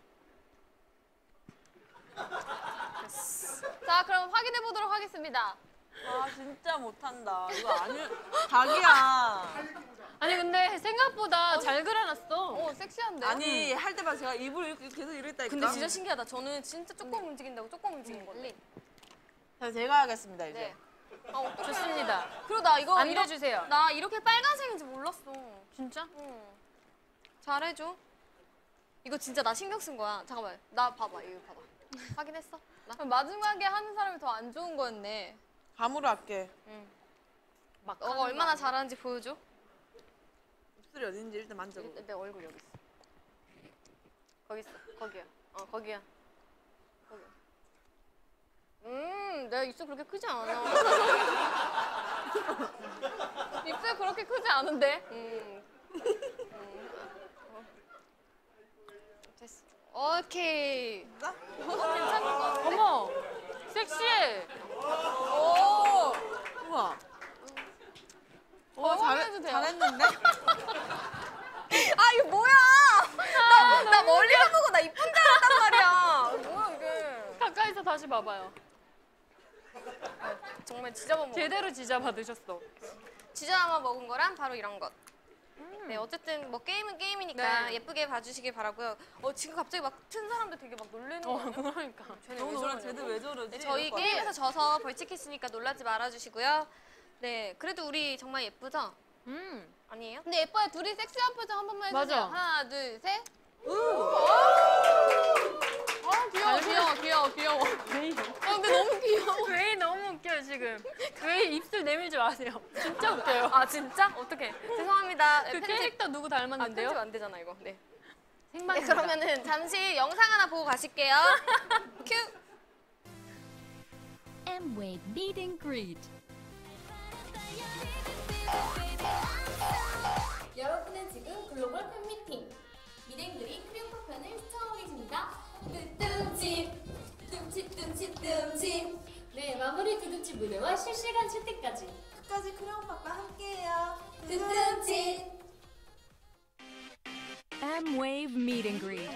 자, 그럼 확인해 보도록 하겠습니다. 아 진짜 못한다. 이거 아니 자기야. 아니 근데 생각보다 잘 그려놨어. 섹시한데요? 아니 할 때마다 제가 입을 이렇게 계속 이랬다니까. 근데 진짜 신기하다. 저는 진짜 조금 움직인다고 조금 움직이는 건데. 자, 제가 하겠습니다 이제. 네. 좋습니다. 그리고 나 이거 안내주세요. 나 이렇게 빨간색인지 몰랐어. 진짜? 잘해줘. 이거 진짜 나 신경 쓴 거야. 잠깐만. 나 봐봐. 이거 봐봐. 확인했어? 나? 그럼 마지막에 하는 사람이 더 안 좋은 거였네. 감으로 할게. 막 너가 얼마나 잘하는지 보여줘. 입술이 어딘지 일단 만져보고. 내 얼굴 여기 있어. 거기 있어. 거기야. 거기야. 거기야. 내가 입술 그렇게 크지 않아. 입술 그렇게 크지 않은데? 됐어. 오케이. 진짜? 괜찮은 거 같아. 어머 섹시해. 오! 우와. 확인해도 돼요? 잘했는데? 아 이거 뭐야? 나 멀리서 보고 나 이쁜 줄 알았단 말이야. 뭐야 이게? 가까이서 다시 봐봐요. 정말 지저분 먹. 제대로 지자 받으셨어. 지저분만 먹은 거랑 바로 이런 것. 네 어쨌든 뭐 게임은 게임이니까 네. 예쁘게 봐주시길 바라고요. 지금 갑자기 막 튼 사람들 되게 막 놀래는 거 같아요. 그러니까. 쟤네 너무 왜 놀라. 저러냐고. 쟤들 왜 저러지? 네, 저희 이럴 것 게임에서 져서 벌칙했으니까 놀라지 말아주시고요. 네 그래도 우리 정말 예쁘죠? 아니에요? 근데 예뻐요. 둘이 섹시한 표정 한 번만 해주세요. 맞아. 하나, 둘, 셋. 귀여워. 근데 너무 귀여워. 웨이 너무 웃겨요 지금. 웨이 입술 내밀지 마세요. 진짜 웃겨요. 아 진짜? 어떡해. 죄송합니다. 그 편집- 캐릭터 누구 닮았는데요? 편집 안 되잖아 이거. 네. 네, 생방입니다. 그러면은 잠시 영상 하나 보고 가실게요. 큐. Amway Meet and Greet. 여러분은 지금 글로벌 팬미팅 미댕그리 크리오파 편을 시청하고 계십니다. 뜸칫. 네, 마무리 두둠치 무대와 실시간 채팅까지 끝까지 크레용팝과 함께해요. 뜸칫. Amway Meet and Greet.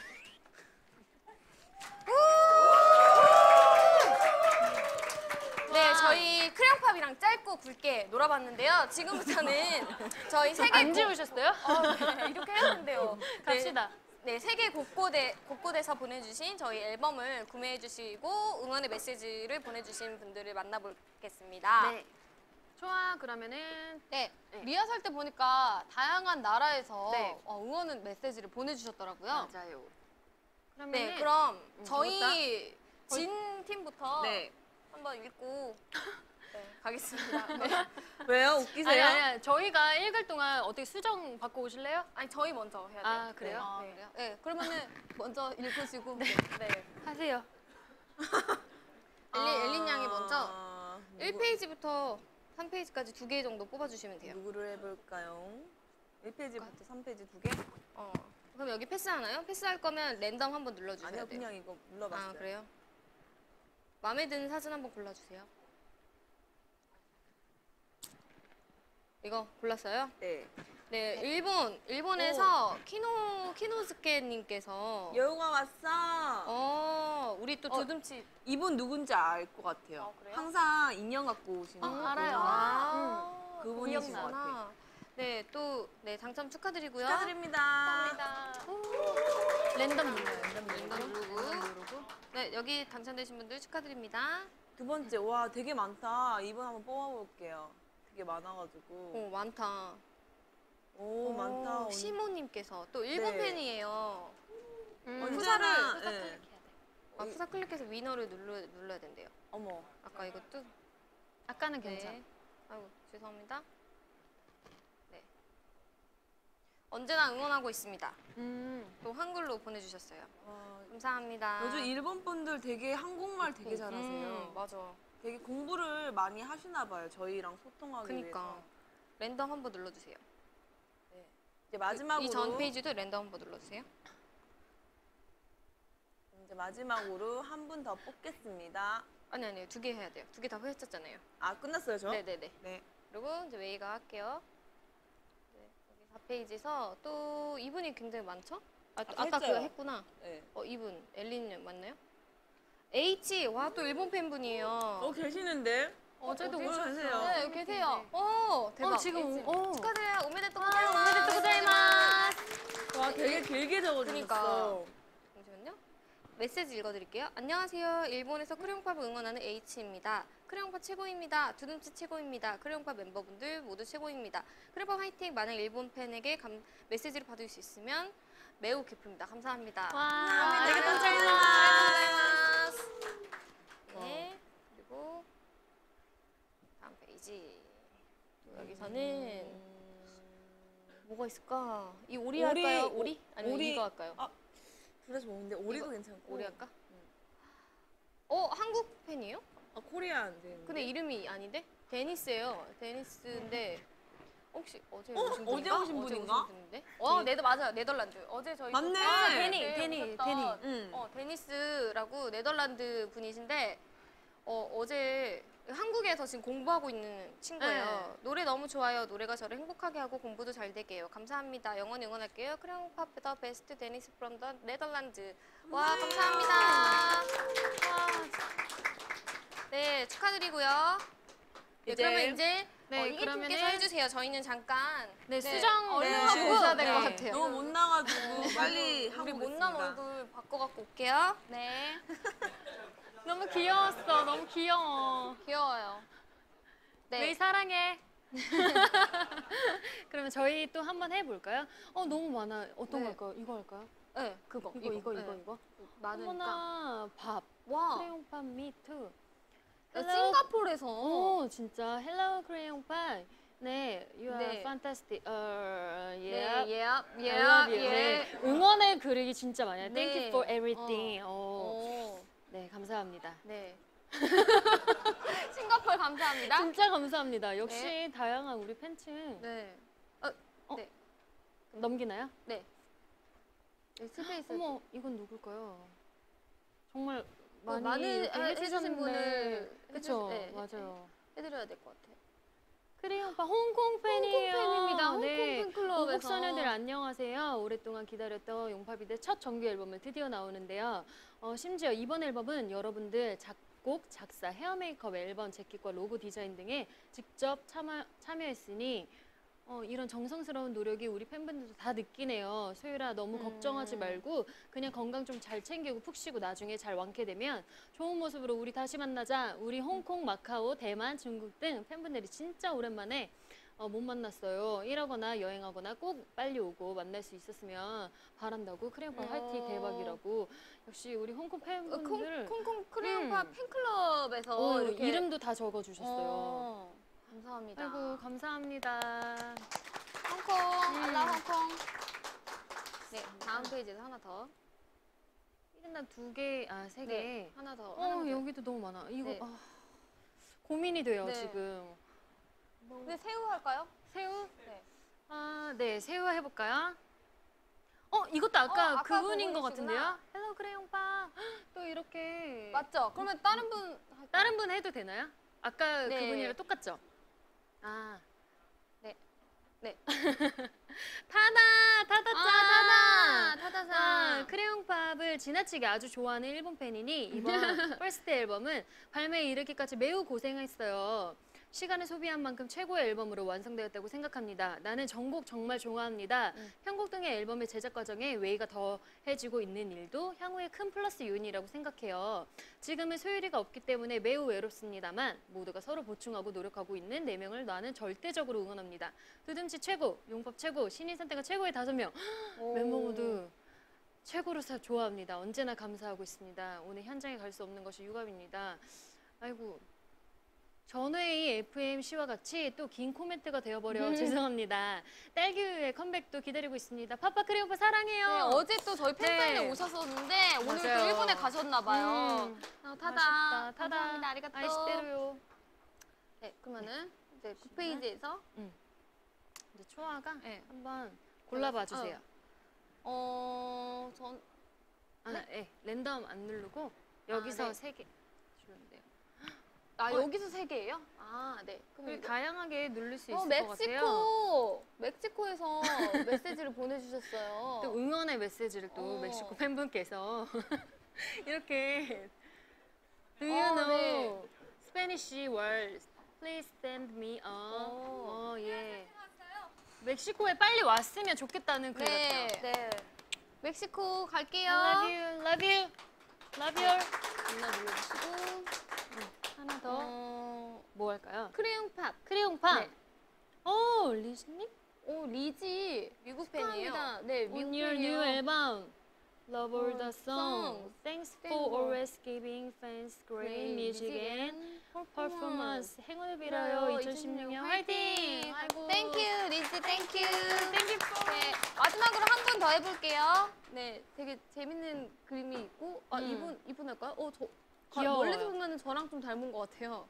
네, 저희 크레용팝이랑 짧고 굵게 놀아봤는데요. 지금부터는 저희 세계 안 지우셨어요? 네, 이렇게 했는데요. 갑시다. 네, 세계 곳곳에서 보내주신 저희 앨범을 구매해주시고 응원의 메시지를 보내주신 분들을 만나보겠습니다. 네. 좋아, 그러면은 네, 리허설 때 보니까 다양한 나라에서 네. 응원 메시지를 보내주셨더라고요. 맞아요. 그러면 네, 그럼 좋다. 저희 진 팀부터 네. 한번 읽고 네, 가겠습니다. 네. 왜요? 웃기세요? 아니, 저희가 읽을 동안 어떻게 수정 받고 오실래요? 아니, 저희 먼저 해야 돼요. 아, 그래요? 아, 네. 그래요? 네, 그러면은 먼저 읽으시고 네. 하세요. 엘린 양이 먼저 아, 1페이지부터 3페이지까지 2개 정도 뽑아주시면 돼요. 누구를 해볼까요? 1페이지부터 3페이지 2개? 그럼 여기 패스하나요? 패스할 거면 랜덤 한번 눌러주셔야 아니요, 돼요. 그냥 이거 눌러봤어요. 아, 그래요? 마음에 드는 사진 한번 골라주세요. 이거 골랐어요? 네. 네, 일본에서 키노스케님께서 여우가 왔어. 우리 또 두둠치 이분 누군지 알 것 같아요. 아, 그래요? 항상 인형 갖고 오시는 분. 알아요. 그분이신 것 같아요. 기억나나? 네, 또 당첨 축하드리고요. 축하드립니다. 랜덤 눌러요. 랜덤 누르고. 네, 여기 당첨되신 분들 축하드립니다. 두 번째, 와, 되게 많다. 이분 한번 뽑아볼게요. 되게 많아가지고. 오, 많다. 오, 많다. 시모님께서 또 일본 네. 팬이에요. 언제나, 네. 후사 클릭해서 위너를 눌러야 된대요. 어머. 아까 이것도? 아까는 네. 괜찮아. 아이고, 죄송합니다. 네. 언제나 응원하고 있습니다. 또 한글로 보내주셨어요. 와, 감사합니다. 요즘 일본 분들 되게 한국말 되게 잘하세요. 맞아. 되게 공부를 많이 하시나 봐요. 저희랑 소통하기 그니까. 위해서. 랜덤 한번 눌러주세요. 이제 마지막으로 이 전 페이지도 랜덤 한번 눌러주세요. 이제 마지막으로 한 분 더 뽑겠습니다. 아니, 2개 해야 돼요. 2개 다 했었잖아요. 아, 끝났어요, 저? 네네네. 네. 그리고 이제 웨이가 할게요. 네, 여기 4페이지에서 또 이분이 굉장히 많죠? 아까 했어요. 그거 했구나. 네. 이분 엘린 맞나요? H 와 또 일본 팬분이에요. 계시는데? 어제도 어디 오셨어요. 계세요? 네, 계세요. 오, 대박. 지금 H. 오. 축하드려요. 오메데또 오메데또 고자이마스. 와, 되게 길게 적어주셨어. 잠시만요. 메시지 읽어드릴게요. 안녕하세요. 일본에서 크레용팝을 응원하는 H입니다. 크레용팝 최고입니다. 두둠치 최고입니다. 크레용팝 멤버분들 모두 최고입니다. 크레용팝 화이팅! 만약 일본 팬에게 메시지를 받을 수 있으면 매우 기쁩니다. 감사합니다. 와, 되게 감사합니다. 네. 그리고 다음 페이지. 또 여기서는 뭐가 있을까? 이 오리 오리, 할까요? 오리? 아니면 오리. 이거 할까요? 그래서 먹는데 오리도 이거, 괜찮고. 오리 할까? 한국 팬이에요? 아, 코리안. 네. 근데 이름이 아닌데? 데니스예요. 데니스인데 혹시 어제 어제 오신 분인가? 오신 분인가? 분인데? 맞아요. 네덜란드. 어제 저희 맞네. 데니. 데니스라고 네덜란드 분이신데 어제 한국에서 지금 공부하고 있는 친구예요. 노래 너무 좋아요. 노래가 저를 행복하게 하고 공부도 잘 되게 해요. 감사합니다. 영원히 응원할게요. 크레용팝 더 베스트 데니스 프롬 더 네덜란드. 와, 감사합니다. 네, 축하드리고요. 네, 이제- 그러면 이제 네, 이기팀께서 해주세요. 저희는 잠깐 네, 수정 얼른 네, 하고 지우고, 오셔야 될 것 네. 같아요. 너무 못 나가지고 빨리 하고 우리 오겠습니다. 못난 얼굴 바꿔갖고 올게요. 네. 너무 귀여웠어. 너무 귀여워. 귀여워요. 웨이 네. 사랑해. 그러면 저희 또 한번 해볼까요? 너무 많아. 어떤 네. 거 할까요? 이거 할까요? 네, 그거. 이거. 많으니까. 어머나, 밥. 와, 크레용팝 미투. 싱가포르에서 오, 진짜. 헬로 크레용팝. 네, you are 네. fantastic. 네, yeah. 예, I love you. 예. 네, 응원의 글이 진짜 많아요. 네. Thank you for everything. 오, 네, 감사합니다. 네. 싱가포르 감사합니다. 진짜 감사합니다. 역시 다양한 우리 팬층. 네. 넘기나요? 네. 네, 스페이스. 어머, 이건 누굴까요? 정말 많이 많이 이렇게 해주신 해주셨는데. 분을 그쵸, 네, 맞아요. 해드려야 될 것 같아요. 크레용 오빠 홍콩 팬이에요. 홍콩 팬입니다. 홍콩 네. 팬클럽에서. 오국 소녀들 안녕하세요. 오랫동안 기다렸던 용파비의 첫 정규 앨범을 드디어 나오는데요. 심지어 이번 앨범은 여러분들 작곡, 작사, 헤어 메이크업 앨범 재킷과 로고 디자인 등에 직접 참여했으니 이런 정성스러운 노력이 우리 팬분들도 다 느끼네요. 소율아 너무 걱정하지 말고 그냥 건강 좀 잘 챙기고 푹 쉬고 나중에 잘 완쾌되면 좋은 모습으로 우리 다시 만나자. 우리 홍콩, 마카오, 대만, 중국 등 팬분들이 진짜 오랜만에 못 만났어요. 일하거나 여행하거나 꼭 빨리 오고 만날 수 있었으면 바란다고. 크레용파 화이팅 대박이라고. 역시 우리 홍콩 팬분들 콩콩 크레용파 팬클럽에서 이렇게 이름도 다 적어주셨어요. 감사합니다. 아이고 감사합니다. 홍콩, 알라 홍콩. 네, 다음 페이지에서 하나 더. 1인당 2개, 3개. 네, 하나 더. 하나 더. 여기도 너무 많아. 이거 네. 고민이 돼요, 네. 지금. 근데 새우 할까요? 새우? 네. 네, 새우 해볼까요? 이것도 아까 아까 그분인 것 그분이시구나. 같은데요? 헬로 크레용파. 또 이렇게. 맞죠? 그러면 다른 분 할까요? 다른 분 해도 되나요? 아까 네. 그분이랑 똑같죠? 네. 네. 타다상. 크레용팝을 지나치게 아주 좋아하는 일본 팬이니 이번 퍼스트 앨범은 발매에 이르기까지 매우 고생했어요. 시간을 소비한 만큼 최고의 앨범으로 완성되었다고 생각합니다. 나는 전곡 정말 좋아합니다. 편곡 등의 앨범의 제작 과정에 웨이가 더해지고 있는 일도 향후에 큰 플러스 요인이라고 생각해요. 지금은 소율이가 없기 때문에 매우 외롭습니다만 모두가 서로 보충하고 노력하고 있는 4명을 나는 절대적으로 응원합니다. 두둠치 최고, 용법 최고, 신인 선택가 최고의 5명. 멤버 모두 최고로 좋아합니다. 언제나 감사하고 있습니다. 오늘 현장에 갈 수 없는 것이 유감입니다. 아이고. 전회의 FMC와 같이 또 긴 코멘트가 되어버려 죄송합니다. 딸기우유의 컴백도 기다리고 있습니다. 파파 크레용파 사랑해요. 네, 어제 또 저희 팬사인회 네. 오셨었는데 오늘 또 맞아요. 일본에 가셨나 봐요. 타다. 맛있다. 타다. 감사합니다. 아리가또. 아이시테루요. 네, 그러면은 이제 9페이지에서 이제 초아가 네. 한번 골라봐 주세요. 전 랜덤 안 누르고 여기서 네. 3개 주면 돼요. 여기서 3개예요? 네. 그럼 다양하게 누를 수 있을 것 같아요. 멕시코에서 메시지를 보내주셨어요. 또 응원의 메시지를 또 멕시코 팬분께서 이렇게 Do you know Spanish words? Please send me a 예. 멕시코에 빨리 왔으면 좋겠다는 글 같아요. 네. 멕시코 갈게요. Love you, love you, love you. 누나 눌러주시고. 하나 더. 뭐 할까요? 크레용팝. 크레용파. 네. 리즈님? 리지. 미국 팬이에요. 축하합니다. 네, 미국 On your new 팬이에요. album, Love All the Songs. songs. Thanks Thank for you. always giving fans great music and performance. 행운을 빌어요. 빌어요. 2016년 화이팅! 아이고. 땡큐, 리지 땡큐. Thank you for. 네, 마지막으로 한 분 더 해볼게요. 네, 되게 재밌는 그림이 있고, 이분 할까요? 귀여워요. 멀리서 보면 저랑 좀 닮은 것 같아요.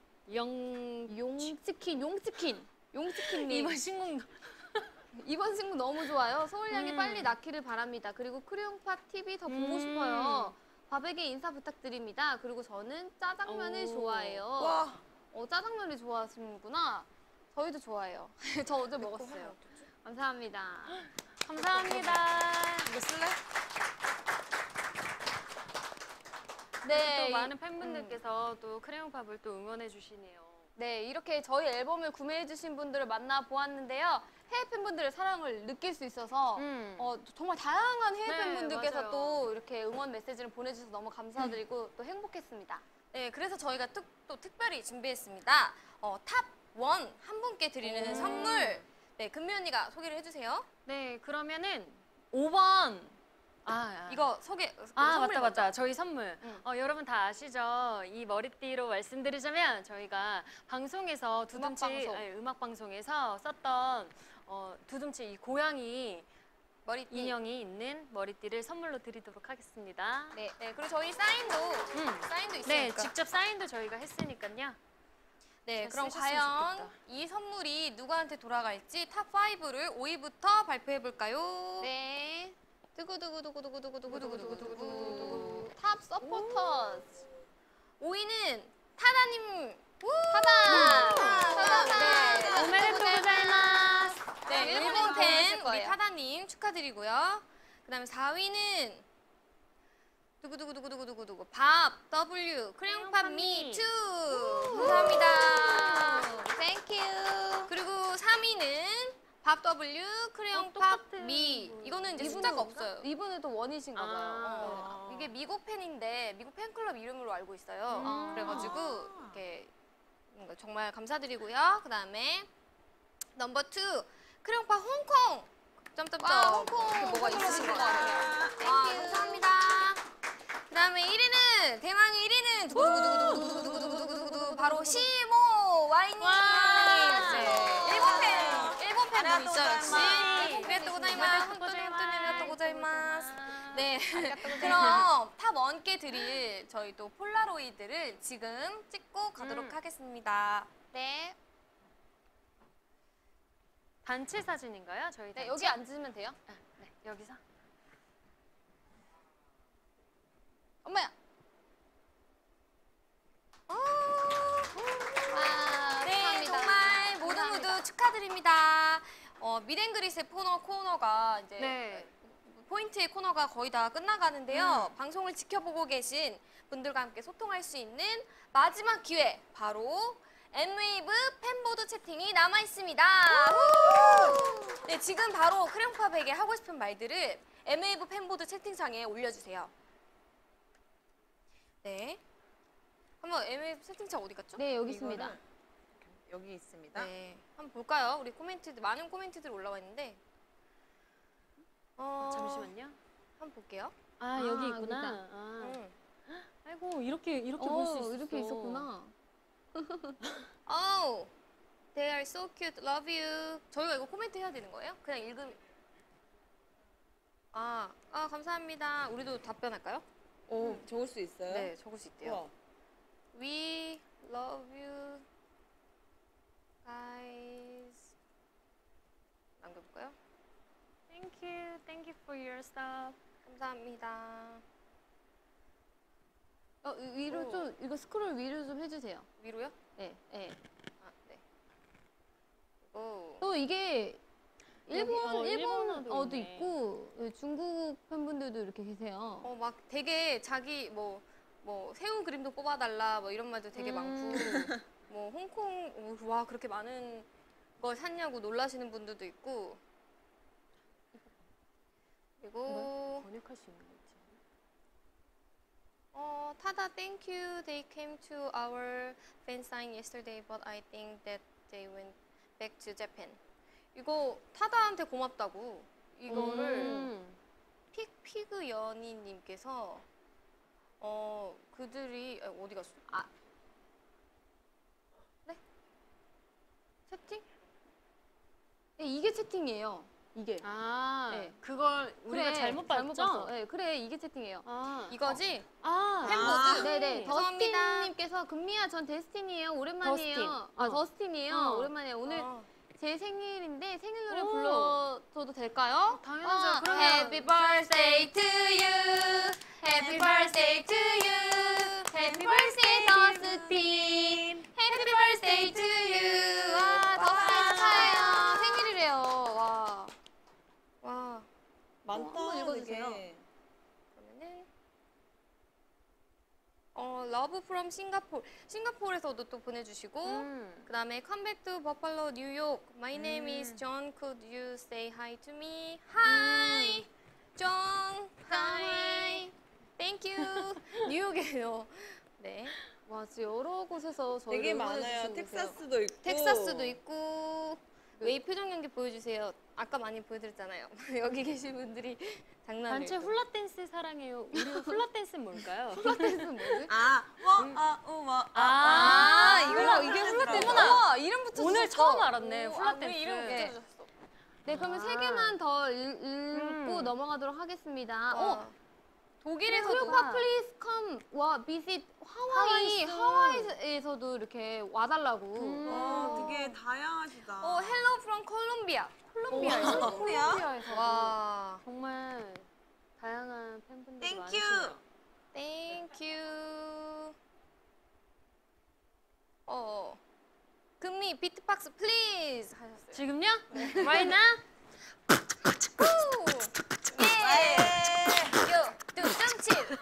용치킨. 용치킨님. 이번 신곡 이번 친구 너무 좋아요. 서울양이 빨리 낳기를 바랍니다. 그리고 크레용파 TV 더 보고 싶어요. 밥에게 인사 부탁드립니다. 그리고 저는 짜장면을 좋아해요. 와. 짜장면을 좋아하시는구나. 저희도 좋아해요. 저 어제 먹었어요. 감사합니다. 감사합니다. 이거 쓸래? 네, 또 많은 팬분들께서 또 크레용팝을 또 응원해 주시네요. 네, 이렇게 저희 앨범을 구매해주신 분들을 만나보았는데요. 해외 팬분들의 사랑을 느낄 수 있어서 정말 다양한 해외 네, 팬분들께서 맞아요. 또 이렇게 응원 메시지를 보내주셔서 너무 감사드리고 또 행복했습니다. 네, 그래서 저희가 또 특별히 준비했습니다. 탑 1 한 분께 드리는 선물. 네, 금미 언니가 소개를 해주세요. 네, 그러면은 5번 이거 소개. 맞다 선물 맞다. 저희 선물. 응. 여러분 다 아시죠? 이 머리띠로 말씀드리자면 저희가 방송에서 음악 방송에서 썼던 두둠치 이 고양이 머리띠. 인형이 있는 머리띠를 선물로 드리도록 하겠습니다. 네. 그리고 저희 사인도 있으니까. 네, 직접 사인도 저희가 했으니까요. 네, 잘 그럼 쓰셨으면 과연 좋겠다. 이 선물이 누구한테 돌아갈지 탑 5를 5위부터 발표해 볼까요? 네. 두구두구두구두구두구두구두구두구 탑 서포터즈. 5위는 타다님. 타다. 네. 오메데토 고자이마스. 네, 일본에서 일본 보냈을 팬 우리 거예요. 타다님 축하드리고요. 그다음에 4위는 두구두구두구두구두구 밥 W 크레용팝 미2 감사합니다. 땡큐. 그리고 3위는 밥 W 크레용팝 미. 이거는 이제 숫자가 없어요. 이분은 원이신가 봐요. 이게 미국 팬인데 미국 팬클럽 이름으로 알고 있어요. 그래가지고 이렇게 뭔가 정말 감사드리고요. 그다음에 넘버 2 크레용팝 홍콩 점점점 홍콩. 이렇게 뭐가 있으신 것 홍콩. 같아요. 감사합니다. 그다음에 1위는 대망의 1위는 두구두구두구두구두구두구두구두구 바로 시모 와이님. 네, 일본 팬분 있죠 역시. 아리가또 고자이마스. 아리가또 고자이마스. 네. 그럼 탑 1께 드릴 저희 또 폴라로이드를 지금 찍고 가도록 하겠습니다. 네. 단체 사진인가요? 저희 네, 단체? 여기 앉으면 돼요? 네, 여기서. 엄마야. 네, 정말 모두 축하드립니다. 미랭그릿의 코너가 이제 네. 포인트의 코너가 거의 다 끝나가는데요. 방송을 지켜보고 계신 분들과 함께 소통할 수 있는 마지막 기회, 바로 N웨이브 팬보드 채팅이 남아 있습니다. 네, 지금 바로 크레용팝에게 하고 싶은 말들을 N웨이브 팬보드 채팅창에 올려주세요. 네. 한번 N웨이브 채팅창 어디 갔죠? 네, 여기 있습니다. 여기 있습니다. 네, 한번 볼까요? 우리 많은 코멘트들이 올라와 있는데. 잠시만요. 한번 볼게요. 여기 있다. 있구나. 아이고, 이렇게 볼 수 있어. 이렇게 있었구나. Oh, they are so cute. Love you. 저희가 이거 코멘트 해야 되는 거예요? 그냥 읽으면. 감사합니다. 우리도 답변할까요? 오, 적을 수 있어요? 네, 적을 수 있대요. 우와. We love you, guys. 남겨볼까요? Thank you for your stuff. 감사합니다. 위로 좀 이거 스크롤 위로 좀 해주세요. 위로요? 네, 네. 네. 오. 또 이게 일본어도 일본어도 있네. 있고 중국 팬분들도 이렇게 계세요. 막 되게 자기 뭐 새우 그림도 뽑아달라 뭐 이런 말도 되게 많고 뭐 홍콩 와 그렇게 많은 걸 샀냐고 놀라시는 분들도 있고 그리고 번역할 수 있는 거 있지. 타다 thank you. They came to our fan sign yesterday, but I think that they went back to Japan. 이거 타다한테 고맙다고 이거를 피그 연희님께서 그들이 어디 갔어? 네? 채팅? 네, 이게 채팅이에요. 이게. 네. 그걸 우리가 잘못 봤죠? 봤어. 네, 그래 이게 채팅이에요. 이거지? 팬보드? 네네. 죄송합니다. 더스틴님께서 금미야 전 데스틴이에요. 오랜만이에요. 더스틴이요. 오랜만이에요. 오늘 제 생일인데 생일 노래 불러줘도 될까요? 당연하죠. 그러면 Happy birthday to you. Happy birthday to you. Happy birthday 더스틴. Happy birthday to you. 와, 더스틴 축하해요. 생일이래요. 와. 많다. 한번 읽어주세요. 되게. 그러면은 러브 프롬 싱가포르. 싱가포르에서도 또 보내주시고 그다음에 come back to Buffalo, New York. My name is John. Could you say hi to me? Hi, John. Hi. Thank you. 뉴욕이에요. 네. 와, 진짜 여러 곳에서 저희를 되게 많아요. 응원해주시고 계세요. 텍사스도 있고. 텍사스도 있고. 웨이 표정 연기 보여주세요. 아까 많이 보여드렸잖아요. 여기 계신 분들이 장난을. 단체 훌라 댄스 사랑해요. 우리 훌라 댄스는 뭘까요? 훌라 댄스는 뭐지? 이게 훌라 댄스구나. 이름 붙였어. 오늘 처음 알았네. 훌라 댄스. 이름 붙여주셨어. 네, 그러면 세 개만 더 읽고 넘어가도록 하겠습니다. 독일에서도 크리오파 플리즈 컴 와 비짓 하와이에서도 이렇게 와달라고. 되게 다양하시다. 헬로 프롬 콜롬비아. 콜롬비아에서. 콜롬비아에서. 와. 정말 다양한 팬분들이 땡큐. 많으시네요. 땡큐. 금미 비트박스 플리즈 하셨어요. 지금요? Right now? 뚜뜸칠.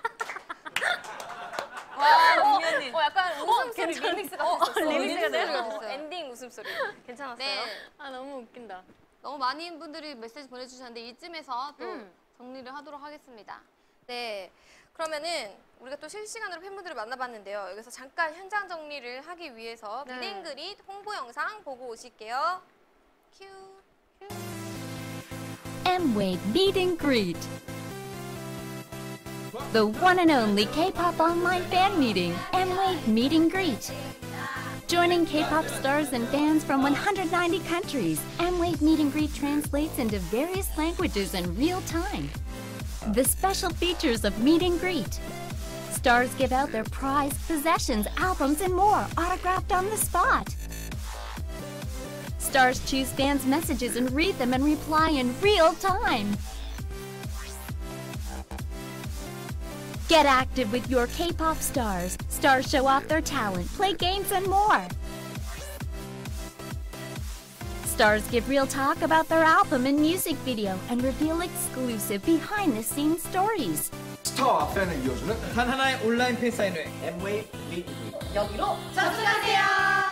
와, 민현님. 약간 웃음소리 괜찮네. 리믹스가 됐었어. 리믹스가 됐어요. 엔딩 웃음소리. 괜찮았어요? 네. 아 너무 웃긴다. 너무 많은 분들이 메시지 보내주셨는데 이쯤에서 또 음. 정리를 하도록 하겠습니다. 네, 그러면은 우리가 또 실시간으로 팬분들을 만나봤는데요. 여기서 잠깐 현장 정리를 하기 위해서 네. 미드앤그릿 홍보 영상 보고 오실게요. 큐. M-Wave Meet and Greet. The one and only K-pop online fan meeting, M-Wave Meet and Greet. Joining K-pop stars and fans from 190 countries, M-Wave Meet and Greet translates into various languages in real time. The special features of Meet and Greet. Stars give out their prized possessions, albums, and more, autographed on the spot. Stars choose fans' messages and read them and reply in real time. Get active with your K-pop stars. Stars show off their talent, play games, and more. Stars give real talk about their album and music video and reveal exclusive behind-the-scenes stories. 스타와 팬을 이어주는 단 하나의 온라인 팬 사인회 M-Wave Meet and Greet. 여기로 접속하세요.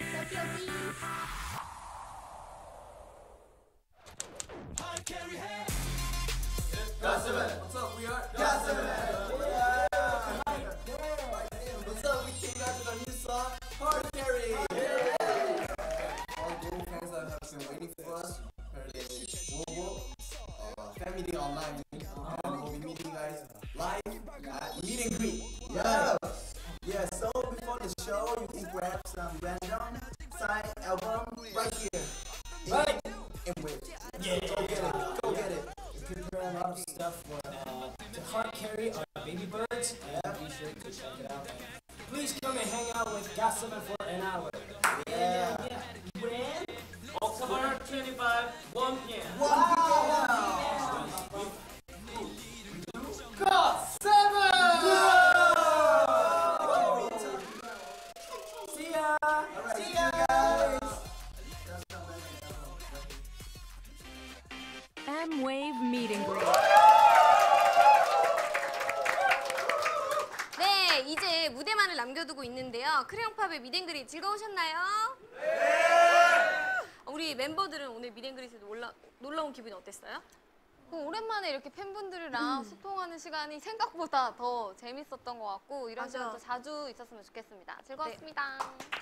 Fan meeting online. We'll be meeting you guys live at Meet and Greet. Yeah. So before the show, you can grab some random signed album right here. Right. And wait. Yeah. Go get it. Go get it. We prepare a lot of stuff for to hard carry our baby birds. Yeah. Be sure to check it out. Please come and hang out with Gossip for an hour. Yeah. When? October 25, 1 p.m. 1 p.m. See ya! See ya, guys! M-Wave Meet and Greet. 네, 이제 무대만을 남겨두고 있는데요. 크레용팝의 미드앤그릿 즐거우셨나요? 우리 멤버들은 오늘 미드앤그릿에서 놀러 온 기분이 어땠어요? 오랜만에 이렇게 팬분들이랑 소통하는 시간이 생각보다 더 재밌었던 것 같고 이런 시간 더 자주 있었으면 좋겠습니다. 즐거웠습니다.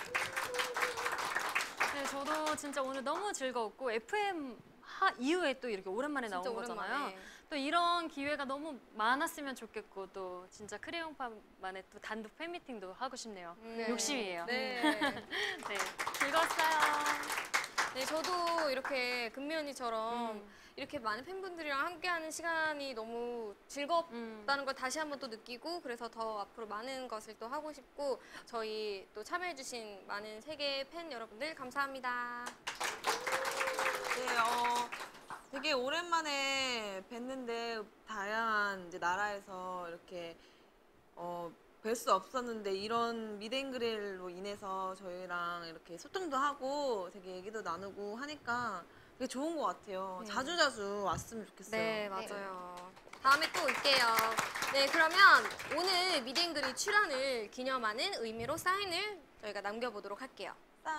네, 저도 진짜 오늘 너무 즐거웠고 FM 이후에 또 이렇게 오랜만에 나온 진짜 거잖아요. 오랜만에. 또 이런 기회가 너무 많았으면 좋겠고 또 진짜 크레용팝만의 또 단독 팬미팅도 하고 싶네요. 욕심이에요. 네. 네, 즐거웠어요. 네, 저도 이렇게 금미 언니처럼 이렇게 많은 팬분들이랑 함께하는 시간이 너무 즐겁다는 걸 다시 한번 또 느끼고 그래서 더 앞으로 많은 것을 또 하고 싶고 저희 또 참여해주신 많은 세계 팬 여러분들 감사합니다. 네, 되게 오랜만에 뵀는데 다양한 이제 나라에서 이렇게 뵐 수 없었는데 이런 미드앤그릴로 인해서 저희랑 이렇게 소통도 하고 되게 얘기도 나누고 하니까 되게 좋은 것 같아요. 자주자주 왔으면 좋겠어요. 네, 맞아요. 다음에 또 올게요. 네, 그러면 오늘 미드앤그릿 출연을 기념하는 의미로 사인을 저희가 남겨보도록 할게요.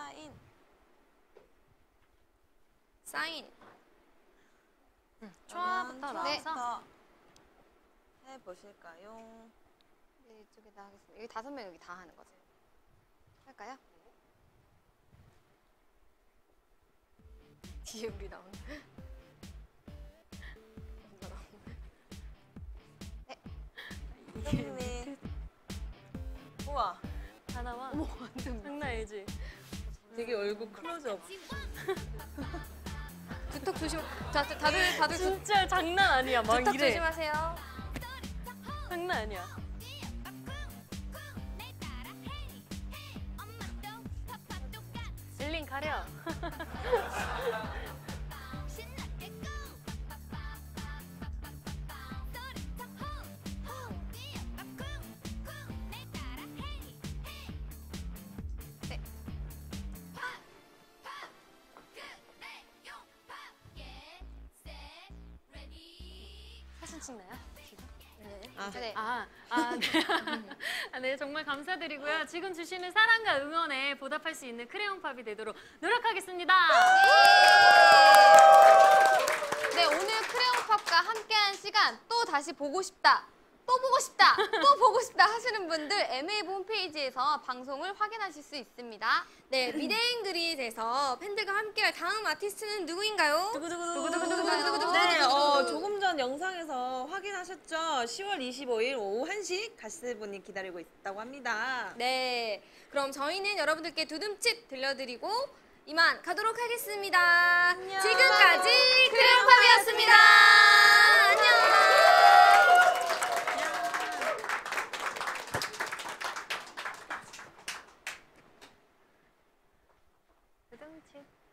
사인. 초아부터 나와서 해보실까요? 네, 이쪽에다 하겠습니다. 여기 5명 여기 다 하는 거죠. 할까요? 뒤에 우리 나오는. 이게 우와, 다 나와. 어머, 완전 장난 아니지? 되게 얼굴 클로즈업. 두턱 조심. 자, 다들 진짜 장난 아니야. 막 두턱 이래. 조심하세요. 장난 아니야. 엘린 가려. 사진 찍나요? 지금? 네. 네. 네, 정말 감사드리고요. 지금 주시는 사랑과 응원에 보답할 수 있는 크레용팝이 되도록 노력하겠습니다. 네, 오늘 크레용팝과 함께한 시간 또 다시 보고 싶다. 또 보고 싶다, 또 보고 싶다 하시는 분들 MA 홈페이지에서 방송을 확인하실 수 있습니다. 네, 미대인그릿에서 팬들과 함께할 다음 아티스트는 누구인가요? 네, 조금 전 영상에서 확인하셨죠? 10월 25일 오후 1시 가시분이 기다리고 있다고 합니다. 네, 그럼 저희는 여러분들께 두둠칩 들려드리고 이만 가도록 하겠습니다. 지금까지 크레용팝이었습니다. 안녕. 두둥칩.